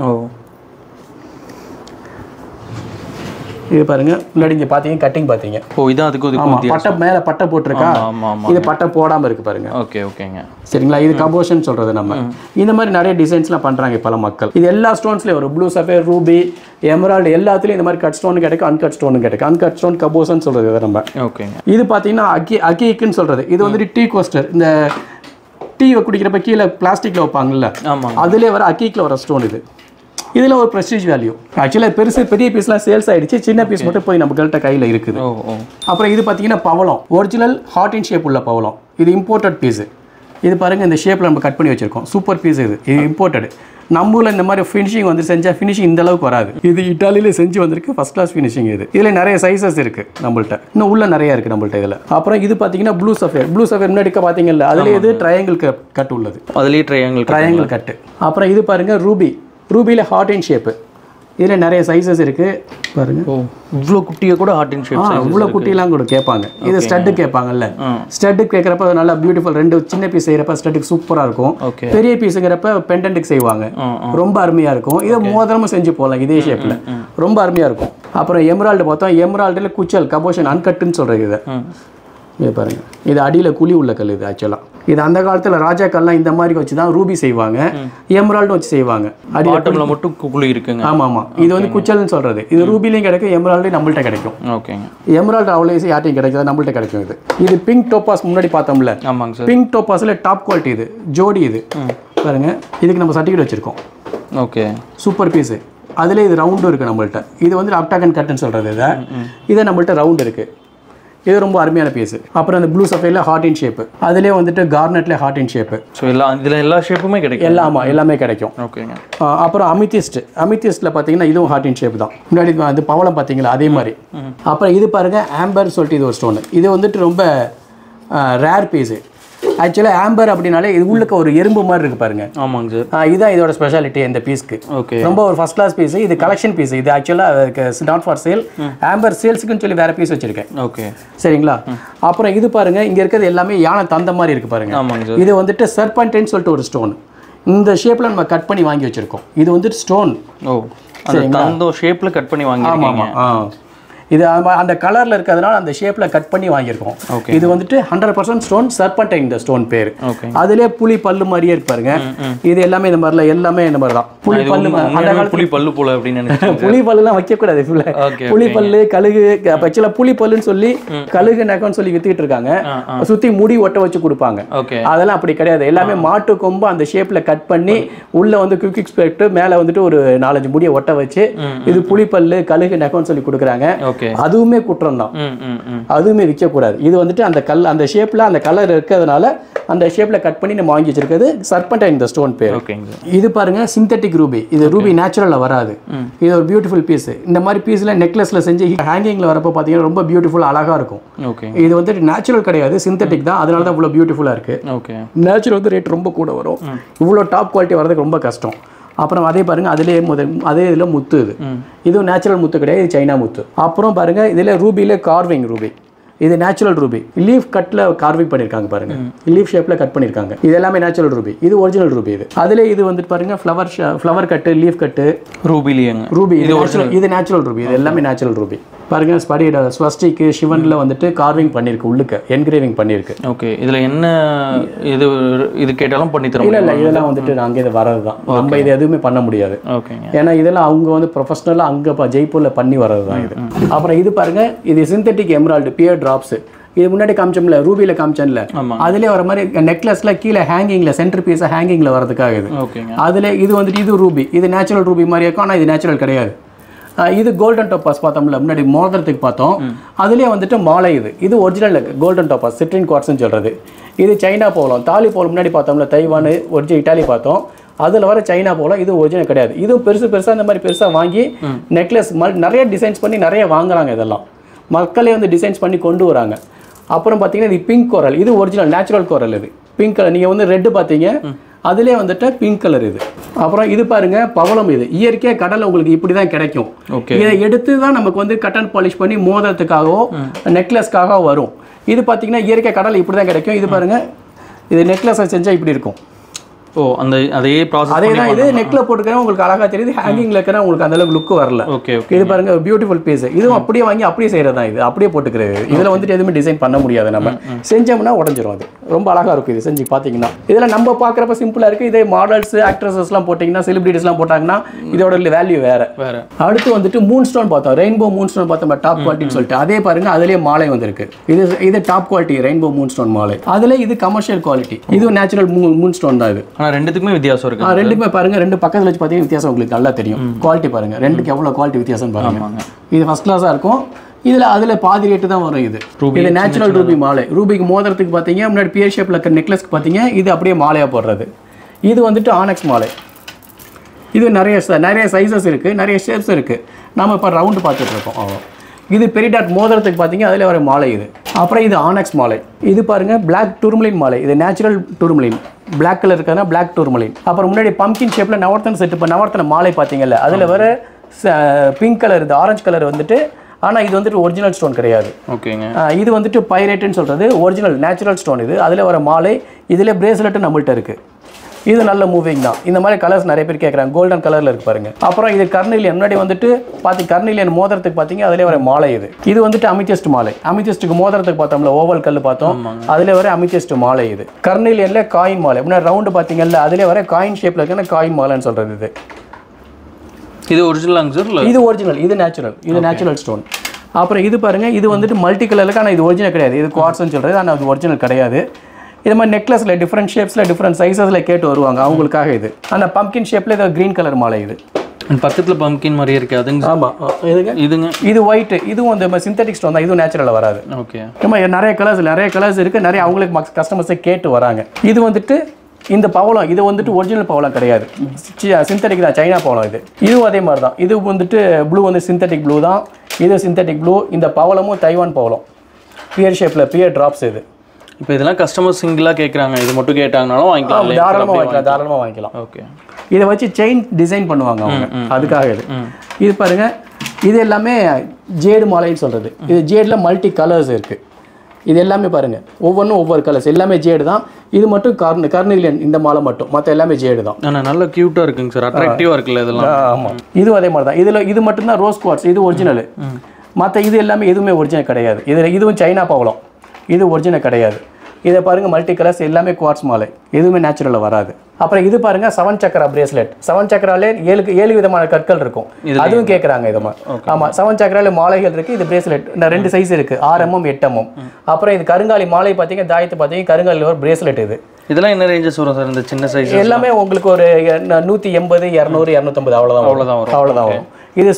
A: இது பாருங்க, முன்னாடி இங்கே பார்த்தீங்க கட்டிங் பார்த்தீங்க.
B: ஓ இதான் அதுக்கு
A: பட்டை மேலே பட்டை போட்டிருக்கா, இது பட்டை போடாமல் இருக்கு பாருங்க.
B: ஓகே ஓகேங்க,
A: சரிங்களா. இது கபோஷன் சொல்றது. நம்ம இந்த மாதிரி நிறைய டிசைன்ஸ்லாம் பண்றாங்க பல மக்கள். இது எல்லா ஸ்டோன்ஸ்லயும் ஒரு ப்ளூ சஃபேர், ரூபி, எமரால்டு எல்லாத்துலயும் இந்த மாதிரி கட் ஸ்டோன் கிடைக்கும், அன்கட் ஸ்டோன் கிடைக்கும். அன்கட் ஸ்டோன் கபோஷன் சொல்றது இதை நம்ம.
B: ஓகேங்க.
A: இது பார்த்தீங்கன்னா அகீக்குன்னு சொல்றது. இது வந்துட்டு டீ கோஸ்டர், இந்த டீ குடிக்கிறப்ப கீழே பிளாஸ்டிக்ல வைப்பாங்கல்ல, அதுலேயே வர அகீக்கில் வர ஸ்டோன். இது இதில் ஒரு ப்ரெஸ்டீஜ் வேல்யூ. ஆக்சுவலாக பெரிய பீஸ்லாம் சேல்ஸ் ஆகிடுச்சு, சின்ன பீஸ் மட்டும் போய் நம்மகிட்ட கையில் இருக்குது. அப்புறம் இது பார்த்தீங்கன்னா பவளம், ஒரிஜினல் ஹார்ட் இன் ஷேப் உள்ள பவளம். இது இம்போர்ட்டட் பீஸு. இது பாருங்கள், இந்த ஷேப்பில் நம்ம கட் பண்ணி வச்சுருக்கோம். Super piece. இது இம்போர்ட்டடு. நம்ம ஊரில் இந்த மாதிரி ஃபினிஷிங் வந்து செஞ்சால் ஃபினிஷிங் இந்த அளவுக்கு வராது. இது இட்டாலியிலே செஞ்சு வந்திருக்கு, ஃபர்ஸ்ட் கிளாஸ் ஃபினிஷிங். இது இதில் நிறைய சைஸஸ் இருக்குது நம்மள்ட்ட, இன்னும் உள்ள நிறையா இருக்குது நம்மள்ட்ட இதில். அப்புறம் இது பார்த்தீங்கன்னா ப்ளூ சஃபேர். முன்னாடி பார்த்தீங்கல்ல, அதுலேயே இது ட்ரையாங்கிள் கட் உள்ளது.
B: அதுலேயே ட்ரையாங்கிள்
A: கட்டு. அப்புறம் இது பாருங்கள் ரூபியில் ஹார்ட் இன் ஷேப்பு. இதில் நிறைய சைஸஸ் இருக்குது பாருங்க.
B: இவ்வளோ குட்டியை கூட ஹார்ட் இன் ஷேப்,
A: இவ்வளோ குட்டியெல்லாம் கூட கேட்பாங்க. இது ஸ்டட்டு கேட்பாங்கல்ல, ஸ்டட்டு கேட்குறப்ப நல்லா பியூட்டிஃபுல். 2 சின்ன பீஸ் செய்கிறப்ப ஸ்டட்டுக்கு சூப்பராக இருக்கும். பெரிய பீஸுங்கிறப்ப பெண்டன்ட்டுக்கு செய்வாங்க, ரொம்ப அருமையாக இருக்கும். இதை மோதிரமும் செஞ்சு போகலாம் இதே ஷேப்பில், ரொம்ப அருமையாக இருக்கும். அப்புறம் எமரால்டு பார்த்தோம். எமரால்டில் குச்சல் கபோஷன் அன்கட்டுன்னு சொல்கிறது. இதை பாருங்க, இது அடியில் குழி உள்ள கல். இது ஆக்சுவலாக இது அந்த காலத்தில் ராஜாக்கள்லாம் இந்த மாதிரி வச்சு தான் ரூபி செய்வாங்க, எமரால்டும் வச்சு செய்வாங்க. அடியில்
B: மட்டும் குழி இருக்குங்க.
A: ஆமாம். இது வந்து குச்சல்னு சொல்கிறது. இது ரூபிலையும் கிடைக்கும், எமரால்டு நம்மள்ட்ட கிடைக்கும்.
B: ஓகேங்க.
A: எமரால்டு அவ்வளோ ஈஸி யார்ட்டையும் கிடைக்காது, நம்மள்ட்ட கிடைக்கும். இது பிங்க் டோபாஸ் முன்னாடி பார்த்தோம்ல.
B: ஆமாங்க சார்.
A: பிங்க் டோபாஸில் டாப் குவாலிட்டி. இது ஜோடி. இது பாருங்க, இதுக்கு நம்ம சர்டிஃபிகேட் வச்சுருக்கோம்.
B: Okay,
A: super piece. அதில் இது ரவுண்டும் இருக்குது நம்மள்ட்ட. இது வந்து அப்டாகன் கட்டுன்னு சொல்கிறது. இதை நம்மள்ட்ட ரவுண்ட் இருக்குது. இது ரொம்ப அருமையான பீஸ். அப்புறம் அந்த ப்ளூ சஃபேரில் ஹார்ட் இன் ஷேப்பு, அதிலே வந்துட்டு கார்னெட்ல ஹார்ட் இன் ஷேப்பு.
B: ஸோ இதில் எல்லா ஷேப்புமே கிடைக்கும்.
A: எல்லாமே கிடைக்கும்.
B: ஓகேங்க.
A: அப்புறம் அமித்திஸ்டில் பார்த்தீங்கன்னா இதுவும் ஹார்ட் இன் ஷேப் தான். முன்னாடி அது பவளம் பார்த்தீங்களா, அதே மாதிரி. அப்புறம் இது பாருங்க, ஆம்பர் சொல்லிட்டு இது ஒரு ஸ்டோனு. இது வந்துட்டு ரொம்ப ரேர் பீஸு. ஆக்சுவலாக ஆம்பர் அப்படின்னாலே இது உள்ளுக்கு ஒரு எறும்பு மாதிரி இருக்கு பாருங்க.
B: ஆமாங்க சார்.
A: இதுதான் இதோட ஸ்பெஷாலிட்டி இந்த பீஸ்க்கு.
B: ஓகே,
A: ரொம்ப ஒரு ஃபர்ஸ்ட் கிளாஸ் பீஸ். இது கலெக்ஷன் பீஸ். இது ஆக்சுவலாக நாட் ஃபார் சேல். ஆம்பர் சேல்ஸுக்குன்னு சொல்லி வேற பீஸ் வச்சிருக்கேன்.
B: ஓகே,
A: சரிங்களா. அப்புறம் இது பாருங்க, இங்க இருக்கிறது எல்லாமே யானை தந்த மாதிரி இருக்கு பாருங்க.
B: ஆமாங்க சார்.
A: இது வந்துட்டு சர்பன்டைன்னு சொல்லிட்டு ஒரு ஸ்டோன். இந்த ஷேப்ல நம்ம கட் பண்ணி வாங்கி வச்சிருக்கோம். இது வந்துட்டு ஸ்டோன்.
B: ஓ, அந்த ஷேப்ல கட் பண்ணி வாங்கிருக்கீங்க.
A: இது அந்த கலர்ல இருக்கிறதுனால அந்த ஷேப்ல கட் பண்ணி வாங்கியிருக்கோம். இது வந்துட்டு 100% ஸ்டோன், சர்பன்டைன் இந்த ஸ்டோன் பேர். அதுலேயே புலி பல்லு மாதிரியே இருக்கு பாருங்க. இது எல்லாமே இந்த மாதிரில, எல்லாமே இந்த மாதிரி தான். புலி பல்லு,
B: புலி பல்லு போல அப்படின்னு நினைக்கிறேன்.
A: புலி பல்லுலாம் வைக்கக்கூடாது. புலி பல்லு, கழுகு, ஆக்சுவலாக புலி பல்லுன்னு சொல்லி கழுகு நகம்னு சொல்லி வித்துக்கிட்டு இருக்காங்க. சுற்றி முடி ஒட்ட வச்சு கொடுப்பாங்க. அதெல்லாம் அப்படி கிடையாது. எல்லாமே மாட்டு கொம்பு அந்த ஷேப்ல கட் பண்ணி உள்ள வந்து குவிக் ஸ்பெக்ட் மேலே வந்துட்டு ஒரு 4-5 முடியை ஒட்ட வச்சு இது புலி பல்லு, கழுகு நகம்னு சொல்லி கொடுக்குறாங்க. அதுவுமே குற்றம் தான், அதுவுமே விற்கக்கூடாது. இது வந்துட்டு அந்த அந்த ஷேப்ல அந்த கலர் இருக்கிறதுனால அந்த ஷேப்ல கட் பண்ணி நம்ம வாங்கி வச்சிருக்கிறது சர்பன்டைன் இந்த ஸ்டோன் பேர். இது பாருங்க, சிந்தட்டிக் ரூபி. இது ரூபி நேச்சுரல்ல வராது. இது ஒரு பியூட்டிஃபுல் பீஸ். இந்த மாதிரி பீஸ்ல நெக்லஸ்ல செஞ்சு ஹேங்கிங்ல வரப்போ பாத்தீங்கன்னா ரொம்ப பியூட்டிஃபுல், அழகா இருக்கும். இது வந்துட்டு நேச்சுரல் கிடையாது, சிந்தட்டிக் தான். அதனால தான் இவ்வளவு பியூட்டிஃபுல்லா இருக்கு. நேச்சுரல் வந்து ரேட் ரொம்ப கூட வரும். இவ்வளவு டாப் குவாலிட்டி வரதுக்கு ரொம்ப கஷ்டம். அப்புறம் அதே பாருங்க, அதே இதில் முத்து. இதுவும் நேச்சுரல் முத்து கிடையாது, இது சைனா முத்து. அப்புறம் பாருங்க, இதில் ரூபியில் கார்விங் ரூபி. இது நேச்சுரல் ரூபி. லீஃப் கட்டில் கார்விங் பண்ணியிருக்காங்க பாருங்க, லீஃப் ஷேப்பில் கட் பண்ணியிருக்காங்க. இது எல்லாமே நேச்சுரல் ரூபி. இது ஒரிஜினல் ரூபி. இது அதிலே இது வந்துட்டு பாருங்க, flower cut, leaf cut, ruby. இது நேச்சுரல் ரூபி. இது எல்லாமே நேச்சுரல் ரூபி. பாருங்க, ஸ்படியோட ஸ்வஸ்டிக்கு சிவன்ல வந்துட்டு கார்விங் பண்ணிருக்கு, உள்ளுக்கு என்கிரேவிங் பண்ணிருக்கு.
B: ஓகே, இதுல என்ன இது கேட்டாலும் பண்ணி தரோம்.
A: இல்ல இதெல்லாம் வந்துட்டு அங்கே இது வரது தான். நம்ம இது எதுவுமே பண்ண முடியாது. ஏன்னா இதெல்லாம் அவங்க வந்து ப்ரொஃபஷனலாக அங்கே ஜெய்ப்பூரில் பண்ணி வர்றது தான் இது. அப்புறம் இது பாருங்க, இது சிந்தட்டிக் எமரால்டு பியர் டிராப்ஸ். இது முன்னாடி காமிச்சோம்ல ரூபியில் காமிச்சோம்ல அதுலேயே வர மாதிரி நெக்லஸில் கீழே ஹேங்கிங்கில் சென்டர் பீஸாக ஹேங்கிங்கில் வரதுக்காக இது அதில் இது வந்துட்டு இது ரூபி இது நேச்சுரல் ரூபி மாதிரி இருக்கும் ஆனால் இது நேச்சுரல் கிடையாது. இது கோல்டன் டோப்பாஸ் பார்த்தோம்ல முன்னாடி மோதிரத்துக்கு பார்த்தோம் அதுலேயே வந்துட்டு மாலை இது ஒரிஜினல் கோல்டன் டோப்பாஸ் சிட்ரின் குவார்ட்ஸ்னு சொல்கிறது. இது சைனா போகலாம் தாலி போல் முன்னாடி பார்த்தோம்ல தைவான் ஒரிஜினல் இட்டாலி பார்த்தோம் அதில் வர சைனா போகலாம் இது ஒரிஜினல் கிடையாது. இதுவும் பெருசாக இந்த மாதிரி பெருசாக வாங்கி நெக்லஸ் நிறைய டிசைன்ஸ் பண்ணி நிறைய வாங்குறாங்க. இதெல்லாம் மக்களே வந்து டிசைன்ஸ் பண்ணி கொண்டு வராங்க. அப்புறம் பார்த்தீங்கன்னா இது பிங்க் கோரல் இது ஒரிஜினல் நேச்சுரல் கோரல் இது பிங்க் கலர் நீங்கள் வந்து ரெட்டு பார்த்தீங்க அதுலேயே வந்துட்டு பிங்க் கலர் இது. அப்புறம் இது பாருங்க பவளம் இது இயற்கையாக கடலை உங்களுக்கு இப்படி தான் கிடைக்கும். இதை எடுத்து தான் நமக்கு வந்து கட்டன் பாலிஷ் பண்ணி மோதிரத்துக்காகவோ நெக்லஸ்க்காக வரும். இது பார்த்தீங்கன்னா இயற்கை கடலை இப்படி தான் கிடைக்கும். இது பாருங்க இது நெக்லஸை செஞ்சால் இப்படி இருக்கும்.
B: ஓ அந்த அதே ப்ராசஸ்
A: அதே தான் இது நெக்ல போட்டுக்கிறேன் உங்களுக்கு அழகா தெரியுது ஹேங்கிங்ல இருக்கிற உங்களுக்கு அந்த அளவுக்கு லுக் வரல. இது பாருங்க பியூட்டிஃபுல் பீஸ் இதுவும் அப்படியே வாங்கி அப்படியே செய்யறதா இது அப்படியே போட்டுக்கிறது. இதுல வந்துட்டு எதுவுமே டிசைன் பண்ண முடியாது நம்ம செஞ்சோம்னா உடஞ்சிரும். அது ரொம்ப அழகா இருக்கும் இது செஞ்சு பாத்தீங்கன்னா. இதுல நம்ம பாக்குறப்ப சிம்பிளா இருக்கு. இதே மாடல்ஸ் ஆக்ட்ரஸஸ் எல்லாம் போட்டீங்கன்னா செலிபிரிட்டிஸ் எல்லாம் போட்டாங்கன்னா இதோட வேல்யூ வேற. அடுத்து வந்துட்டு மூன் ஸ்டோன் பார்த்தோம் ரெயின்போ மூன் ஸ்டோன் பார்த்தோம் டாப் குவாலிட்டின்னு சொல்லிட்டு அதே பாருங்க அதுலயே மாலை வந்திருக்கு. இது top quality rainbow moon stone மாலை. அதுல இது கமர்ஷியல் குவாலிட்டி இது நேச்சுரல் மூன் ஸ்டோன் தான் இது.
B: ரெண்டுத்துக்குமே வித்தியாசம் இருக்கு.
A: ரெண்டுமே பாருங்க ரெண்டு பக்கத்துல வச்சு பாத்தீங்கன்னா வித்தியாசம் உங்களுக்கு நல்லா தெரியும். குவாலிட்டி பாருங்க ரெண்டுக்கு எவ்வளவு குவாலிட்டி வித்தியாசம் பாருங்க. இது ஃபர்ஸ்ட் கிளாஸா இருக்கும். அதுல பாதி ரேட்டு தான் வரும். இது நேச்சுரல் ரூபி மாலை. ரூபிக்கு மோதிரத்துக்கு பாத்தீங்க முன்னாடி பியர் ஷேப்ல இருக்க நெக்லஸ்க்கு பாத்தீங்க இது அப்படியே மாலையா போடுறது. இது வந்துட்டு ஆனெக்ஸ் மாலை. இது நிறைய சைஸஸ் இருக்கு நிறைய ஷேப்ஸ் இருக்கு. நாம இப்ப ரவுண்ட் பார்த்துட்டு இருக்கோம். இது பெரிடாட் மோதிரத்துக்கு பார்த்தீங்க அதில் வர மாலை இது. அப்புறம் இது ஆனெக்ஸ் மாலை. இது பாருங்க பிளாக் டூர்மலின் மாலை. இது நேச்சுரல் டூர்மலின் பிளாக் கலர் இருக்கிறதுனா பிளாக் டூர்மலின். அப்புறம் முன்னாடி பம்கின் ஷேப்பில் நவரத்தன செட் இப்போ நவரத்தன மாலை பார்த்தீங்கல்ல அதில் வர பிங்க் கலர் இது ஆரஞ்சு கலர் வந்துட்டு ஆனால் இது வந்துட்டு ஒரிஜினல் ஸ்டோன் கிடையாது.
B: ஓகேங்க
A: இது வந்துட்டு பைரேட்டுன்னு சொல்கிறது ஒரிஜினல் நேச்சுரல் ஸ்டோன் இது. அதில் வர மாலை இதில் பிரேஸ்லெட்டு நம்மள்ட்ட இருக்குது. இது நல்ல மூவிங் தான். இந்த மாதிரி கலர்ஸ் நிறைய பேர் கேட்குறாங்க. கோல்டன் கலரில் இருக்கு பாருங்க. அப்புறம் இது கர்னிலியன் முன்னாடி வந்துட்டு கர்னிலியன் மோதிரத்துக்கு பார்த்தீங்க அதிலே வர மாலை இது வந்துட்டு அமித்திஸ்ட் மாலை. அமித்திஸ்ட்டுக்கு மோதிரத்துக்கு பார்த்தோம்ல ஓவல் கல் பார்த்தோம் அதிலே வர அமித்திஸ்ட் மாலை இது. கர்னிலியன்ல காயின் மாலை முன்னாடி ரவுண்டு பார்த்தீங்கல்ல அதிலே வர காயின் ஷேப்ல இருக்கிற காயின் மாலைன்னு சொல்றது
B: இது ஒரிஜினல் சார்.
A: இது ஒரிஜினல் இது நேச்சுரல் ஸ்டோன். அப்புறம் இது பாருங்க இது வந்துட்டு மல்டி கலருக்கு ஆனால் இது ஒரிஜினல் கிடையாது. இது குவார்ட்ஸ்னு சொல்றது ஆனால் அது ஒரிஜினல் கிடையாது. இது மாதிரி நெக்லஸில் டிஃப்ரெண்ட் ஷேப்ஸில் டிஃப்ரெண்ட் சைஸஸில் கேட்டு வருவாங்க அவங்களுக்காக. இது அந்த பம்கின் ஷேப்பில் இது க்ரீன் கலர் மாலை இது.
B: பக்கத்தில் பம்கின் மாதிரி இருக்கு அதுங்க.
A: ஆமாம் இதுங்க இது ஒயிட் இதுவும் அந்த சிந்தட்டிக் ஸ்டோன் தான். இதுவும் நேச்சுரலாக வராது.
B: ஓகே
A: நிறைய கலர்ஸ் இருக்குது. நிறைய அவங்களுக்கு கஸ்டமர்ஸை கேட்டு வராங்க. இது வந்துட்டு இந்த பவளம் இது வந்துட்டு ஒரிஜினல் பவளம் கிடையாது. சிந்தட்டிக் தான் சைனா பவளம் இது. இதுவும் அதே மாதிரி தான். இது வந்துட்டு ப்ளூ வந்து சிந்தட்டிக் ப்ளூ தான். இது சிந்தட்டிக் ப்ளூ. இந்த பவளமும் தைவான் பவளம் பியர் ஷேப்பில் பியர் ட்ராப்ஸ் இது.
B: இப்போ இதெல்லாம் கஸ்டமர் சிங்கிளாக கேட்குறாங்க. இது மட்டும் கேட்டாங்கனாலும் வாங்கிக்கலாம்.
A: தாராளமாக வாங்கிக்கலாம்.
B: ஓகே
A: இதை வச்சு செயின் டிசைன் பண்ணுவாங்க அவங்க அதுக்காக. இது பாருங்க இது எல்லாமே ஜேடு மாலைன்னு சொல்கிறது. இது ஜேடில் மல்டி கலர்ஸ் இருக்குது. இது எல்லாமே பாருங்க ஒவ்வொன்றும் ஒவ்வொரு கலர்ஸ் எல்லாமே ஜேடு தான். இது மட்டும் கர்னிலியன் இந்த மாலை மட்டும் மற்ற எல்லாமே ஜேடு தான்.
B: நல்ல க்யூட்டாக இருக்குங்க சார். அட்ராக்டிவாக இருக்குல்ல இதெல்லாம்.
A: ஆமாம் இதுவும் அதே மாதிரி தான். இது மட்டும்தான் ரோஸ் குவார்ட்ஸ் இது ஒரிஜினல். மற்ற இது எல்லாமே எதுவுமே ஒரிஜினல் கிடையாது. இதுவும் சைனா பவளம் இது ஒரிஜினல் கிடையாது. இதை பாருங்க மல்டி கலர்ஸ் எல்லாமே குவார்ட்ஸ் மாலை எதுவுமே நேச்சுரலில் வராது. அப்புறம் இது பாருங்க 7 சக்கரா பிரேஸ்லெட். 7 சக்கராலே 7 விதமான கற்கள் இருக்கும். அதுவும் கேட்குறாங்க இது மாதிரி. ஆமாம் 7 சக்கரால மாலைகள் இருக்கு. இது பிரேஸ்லெட் 2 சைஸ் இருக்கு 6 mm 8 mm. அப்புறம் இது கருங்காலி மாலை பார்த்தீங்க தாயத்து பார்த்தீங்க கருங்காலியில் ஒரு பிரேஸ்லெட் இது.
B: இதெல்லாம் என்ன ரேஞ்சஸ் வரும் சார்? இந்த சின்ன சைஸ்
A: எல்லாமே உங்களுக்கு ஒரு 180 200 250 அவ்வளோதான் வரும். இது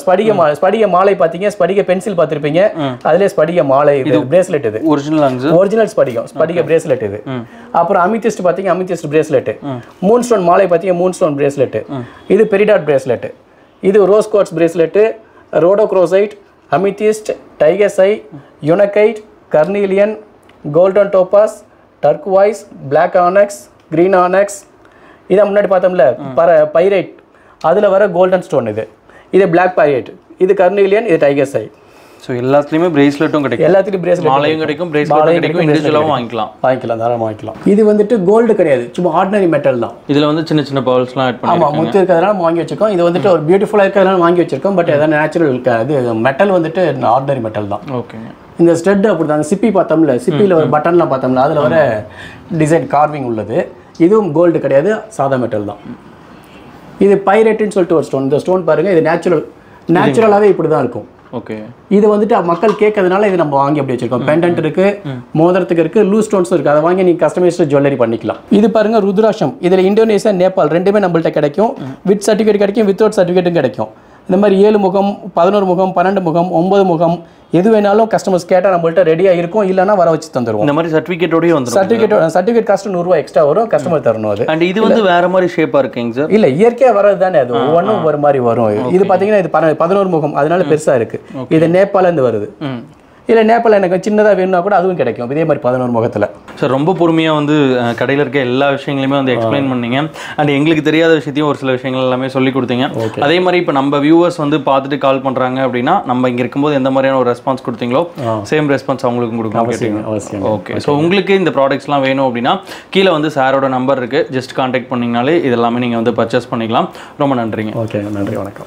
A: ஸ்படிக மாலை பார்த்தீங்க. ஸ்படிக பென்சில் பார்த்துருப்பீங்க. அதுலேயே ஸ்படிக மாலை இது பிரேஸ்லெட் இது ஒரிஜினல் ஸ்படிக பிரேஸ்லெட் இது. அப்புறம் அமித்திஸ்ட் பார்த்தீங்க அமித்திஸ்ட் பிரேஸ்லெட். மூன் ஸ்டோன் மாலை பார்த்தீங்க மூன் ஸ்டோன் பிரேஸ்லெட். இது பெரிடாட் பிரேஸ்லெட். இது rose quartz bracelet rhodochrosite amethyst tiger's eye unakite carnelian golden topaz turquoise black onyx green onyx. இதை முன்னாடி பார்த்தோம்ல பைரைட் அதில் வர கோல்டன் ஸ்டோன் இது பிளாக் பைரைட். இது கர்னிலியன் இது டைகர்ஸ் ஐ.
B: ஸோ எல்லாத்துலேயுமே பிரேஸ்லெட்டும் கிடைக்கும்.
A: எல்லாத்துலேயும் பிரேஸ்லெட்
B: மாலையும் கிடைக்கும் பிரேஸ்லெட்டும் கிடைக்கும். இண்டிவிஜுவலாகவும் வாங்கிக்கலாம்
A: தாராளமாக வாங்கிக்கலாம். இது வந்துட்டு கோல்டு கிடையாது சும்மா ஆர்டினரி மெட்டல் தான்.
B: இதில் வந்து சின்ன சின்ன பவுல்ஸ்லாம் ஆட் பண்ணி
A: ஆமாம் முத்து இருக்கிறதுனால வாங்கி வச்சிருக்கோம். இது வந்துட்டு ஒரு பியூட்டிஃபுல்லாக இருக்கிறதுனால வாங்கி வச்சிருக்கோம். பட் எதாவது நேச்சுரல் இருக்காது. மெட்டல் வந்துட்டு ஆர்டினரி மெட்டல் தான்.
B: ஓகேங்க
A: இந்த ஸ்டெட் அப்படி தான். சிப்பி பார்த்தோம்ல சிப்பியில் ஒரு பட்டன்லாம் பார்த்தோம்ல அதில் வர டிசைன் கார்விங் உள்ளது. இதுவும் கோல்டு கிடையாது சாதா மெட்டல் தான். இது பைரேட்டுன்னு சொல்லிட்டு ஒரு ஸ்டோன். இந்த ஸ்டோன் பாருங்கள் இது நேச்சுரலாகவே இப்படி தான் இருக்கும்.
B: ஓகே.
A: இது வந்துட்டு மக்கள் கேட்கறதுனால இது நம்ம வாங்கி அப்படி வச்சிருக்கோம். பெண்டன்ட் இருக்கு, மோதிரத்துக்கு இருக்கு, லூஸ் ஸ்டோன்ஸும் இருக்கு. அதை வாங்கி நீங்க கஸ்டமைஸ்டு ஜுவல்லரி பண்ணிக்கலாம். இது பாருங்க ருத்ராட்சம். இதுல இந்தோனேசியா, நேபாள் ரெண்டுமே நம்மள்ட்ட கிடைக்கும். வித் சர்டிஃபிகேட் கிடைக்கும், வித்தவுட் சர்டிஃபிகேட்டும் கிடைக்கும். இந்த மாதிரி 7 முகம், 11 முகம், 12 முகம், 9 முகம் எது வேணாலும் கஸ்டமர்ஸ் கேட்டால் நம்மள்ட்ட ரெடியாக இருக்கும். இல்லைனா வர வச்சு தந்துடுவோம்.
B: இந்த மாதிரி சர்டிஃபிகேட்டோடய வந்து
A: சர்டிஃபிகேட் காஸ்ட் ₹100 எக்ஸ்ட்ரா வரும். கஸ்டமர் தரணும். அது
B: அண்ட் இது வந்து வேற மாதிரி ஷேப்பாக இருக்குங்க சார்?
A: இல்லை, இயற்கையாக வர்றது தானே. அது ஒவ்வொன்றும் ஒரு மாதிரி வரும். இது பார்த்தீங்கன்னா இது 11 முகம், அதனால பெருசாக இருக்கு. இது நேபாளிலேருந்து வருது. இல்லை நேபாள் எனக்கு சின்னதாக வேணும்னா கூட அதுவும் கிடைக்கும். இதே மாதிரி 11 முகத்தில்.
B: சார் ரொம்ப பொறுமையாக வந்து கடையில் இருக்க எல்லா விஷயங்களையுமே வந்து எக்ஸ்பிளைன் பண்ணீங்க. அண்ட் எங்களுக்கு தெரியாத விஷயத்தையும் ஒரு சில விஷயங்கள் எல்லாமே சொல்லி கொடுத்தீங்க. அதே மாதிரி இப்போ நம்ம வியூவர்ஸ் வந்து பார்த்துட்டு கால் பண்ணுறாங்க அப்படின்னா நம்ம இங்கே இருக்கும்போது எந்த மாதிரியான ஒரு ரெஸ்பான்ஸ் கொடுத்தீங்களோ சேம் ரெஸ்பான்ஸ் அவங்களுக்கும் கொடுக்கணும். ஓகே. ஸோ உங்களுக்கு இந்த ப்ராடக்ட்ஸ்லாம் வேணும் அப்படின்னா கீழே வந்து சாரோட நம்பர் இருக்குது. ஜஸ்ட் கான்டாக்ட் பண்ணிங்கனாலே இதெல்லாமே நீங்கள் வந்து பர்ச்சேஸ் பண்ணிக்கலாம். ரொம்ப நன்றிங்க.
A: ஓகே, நன்றி, வணக்கம்.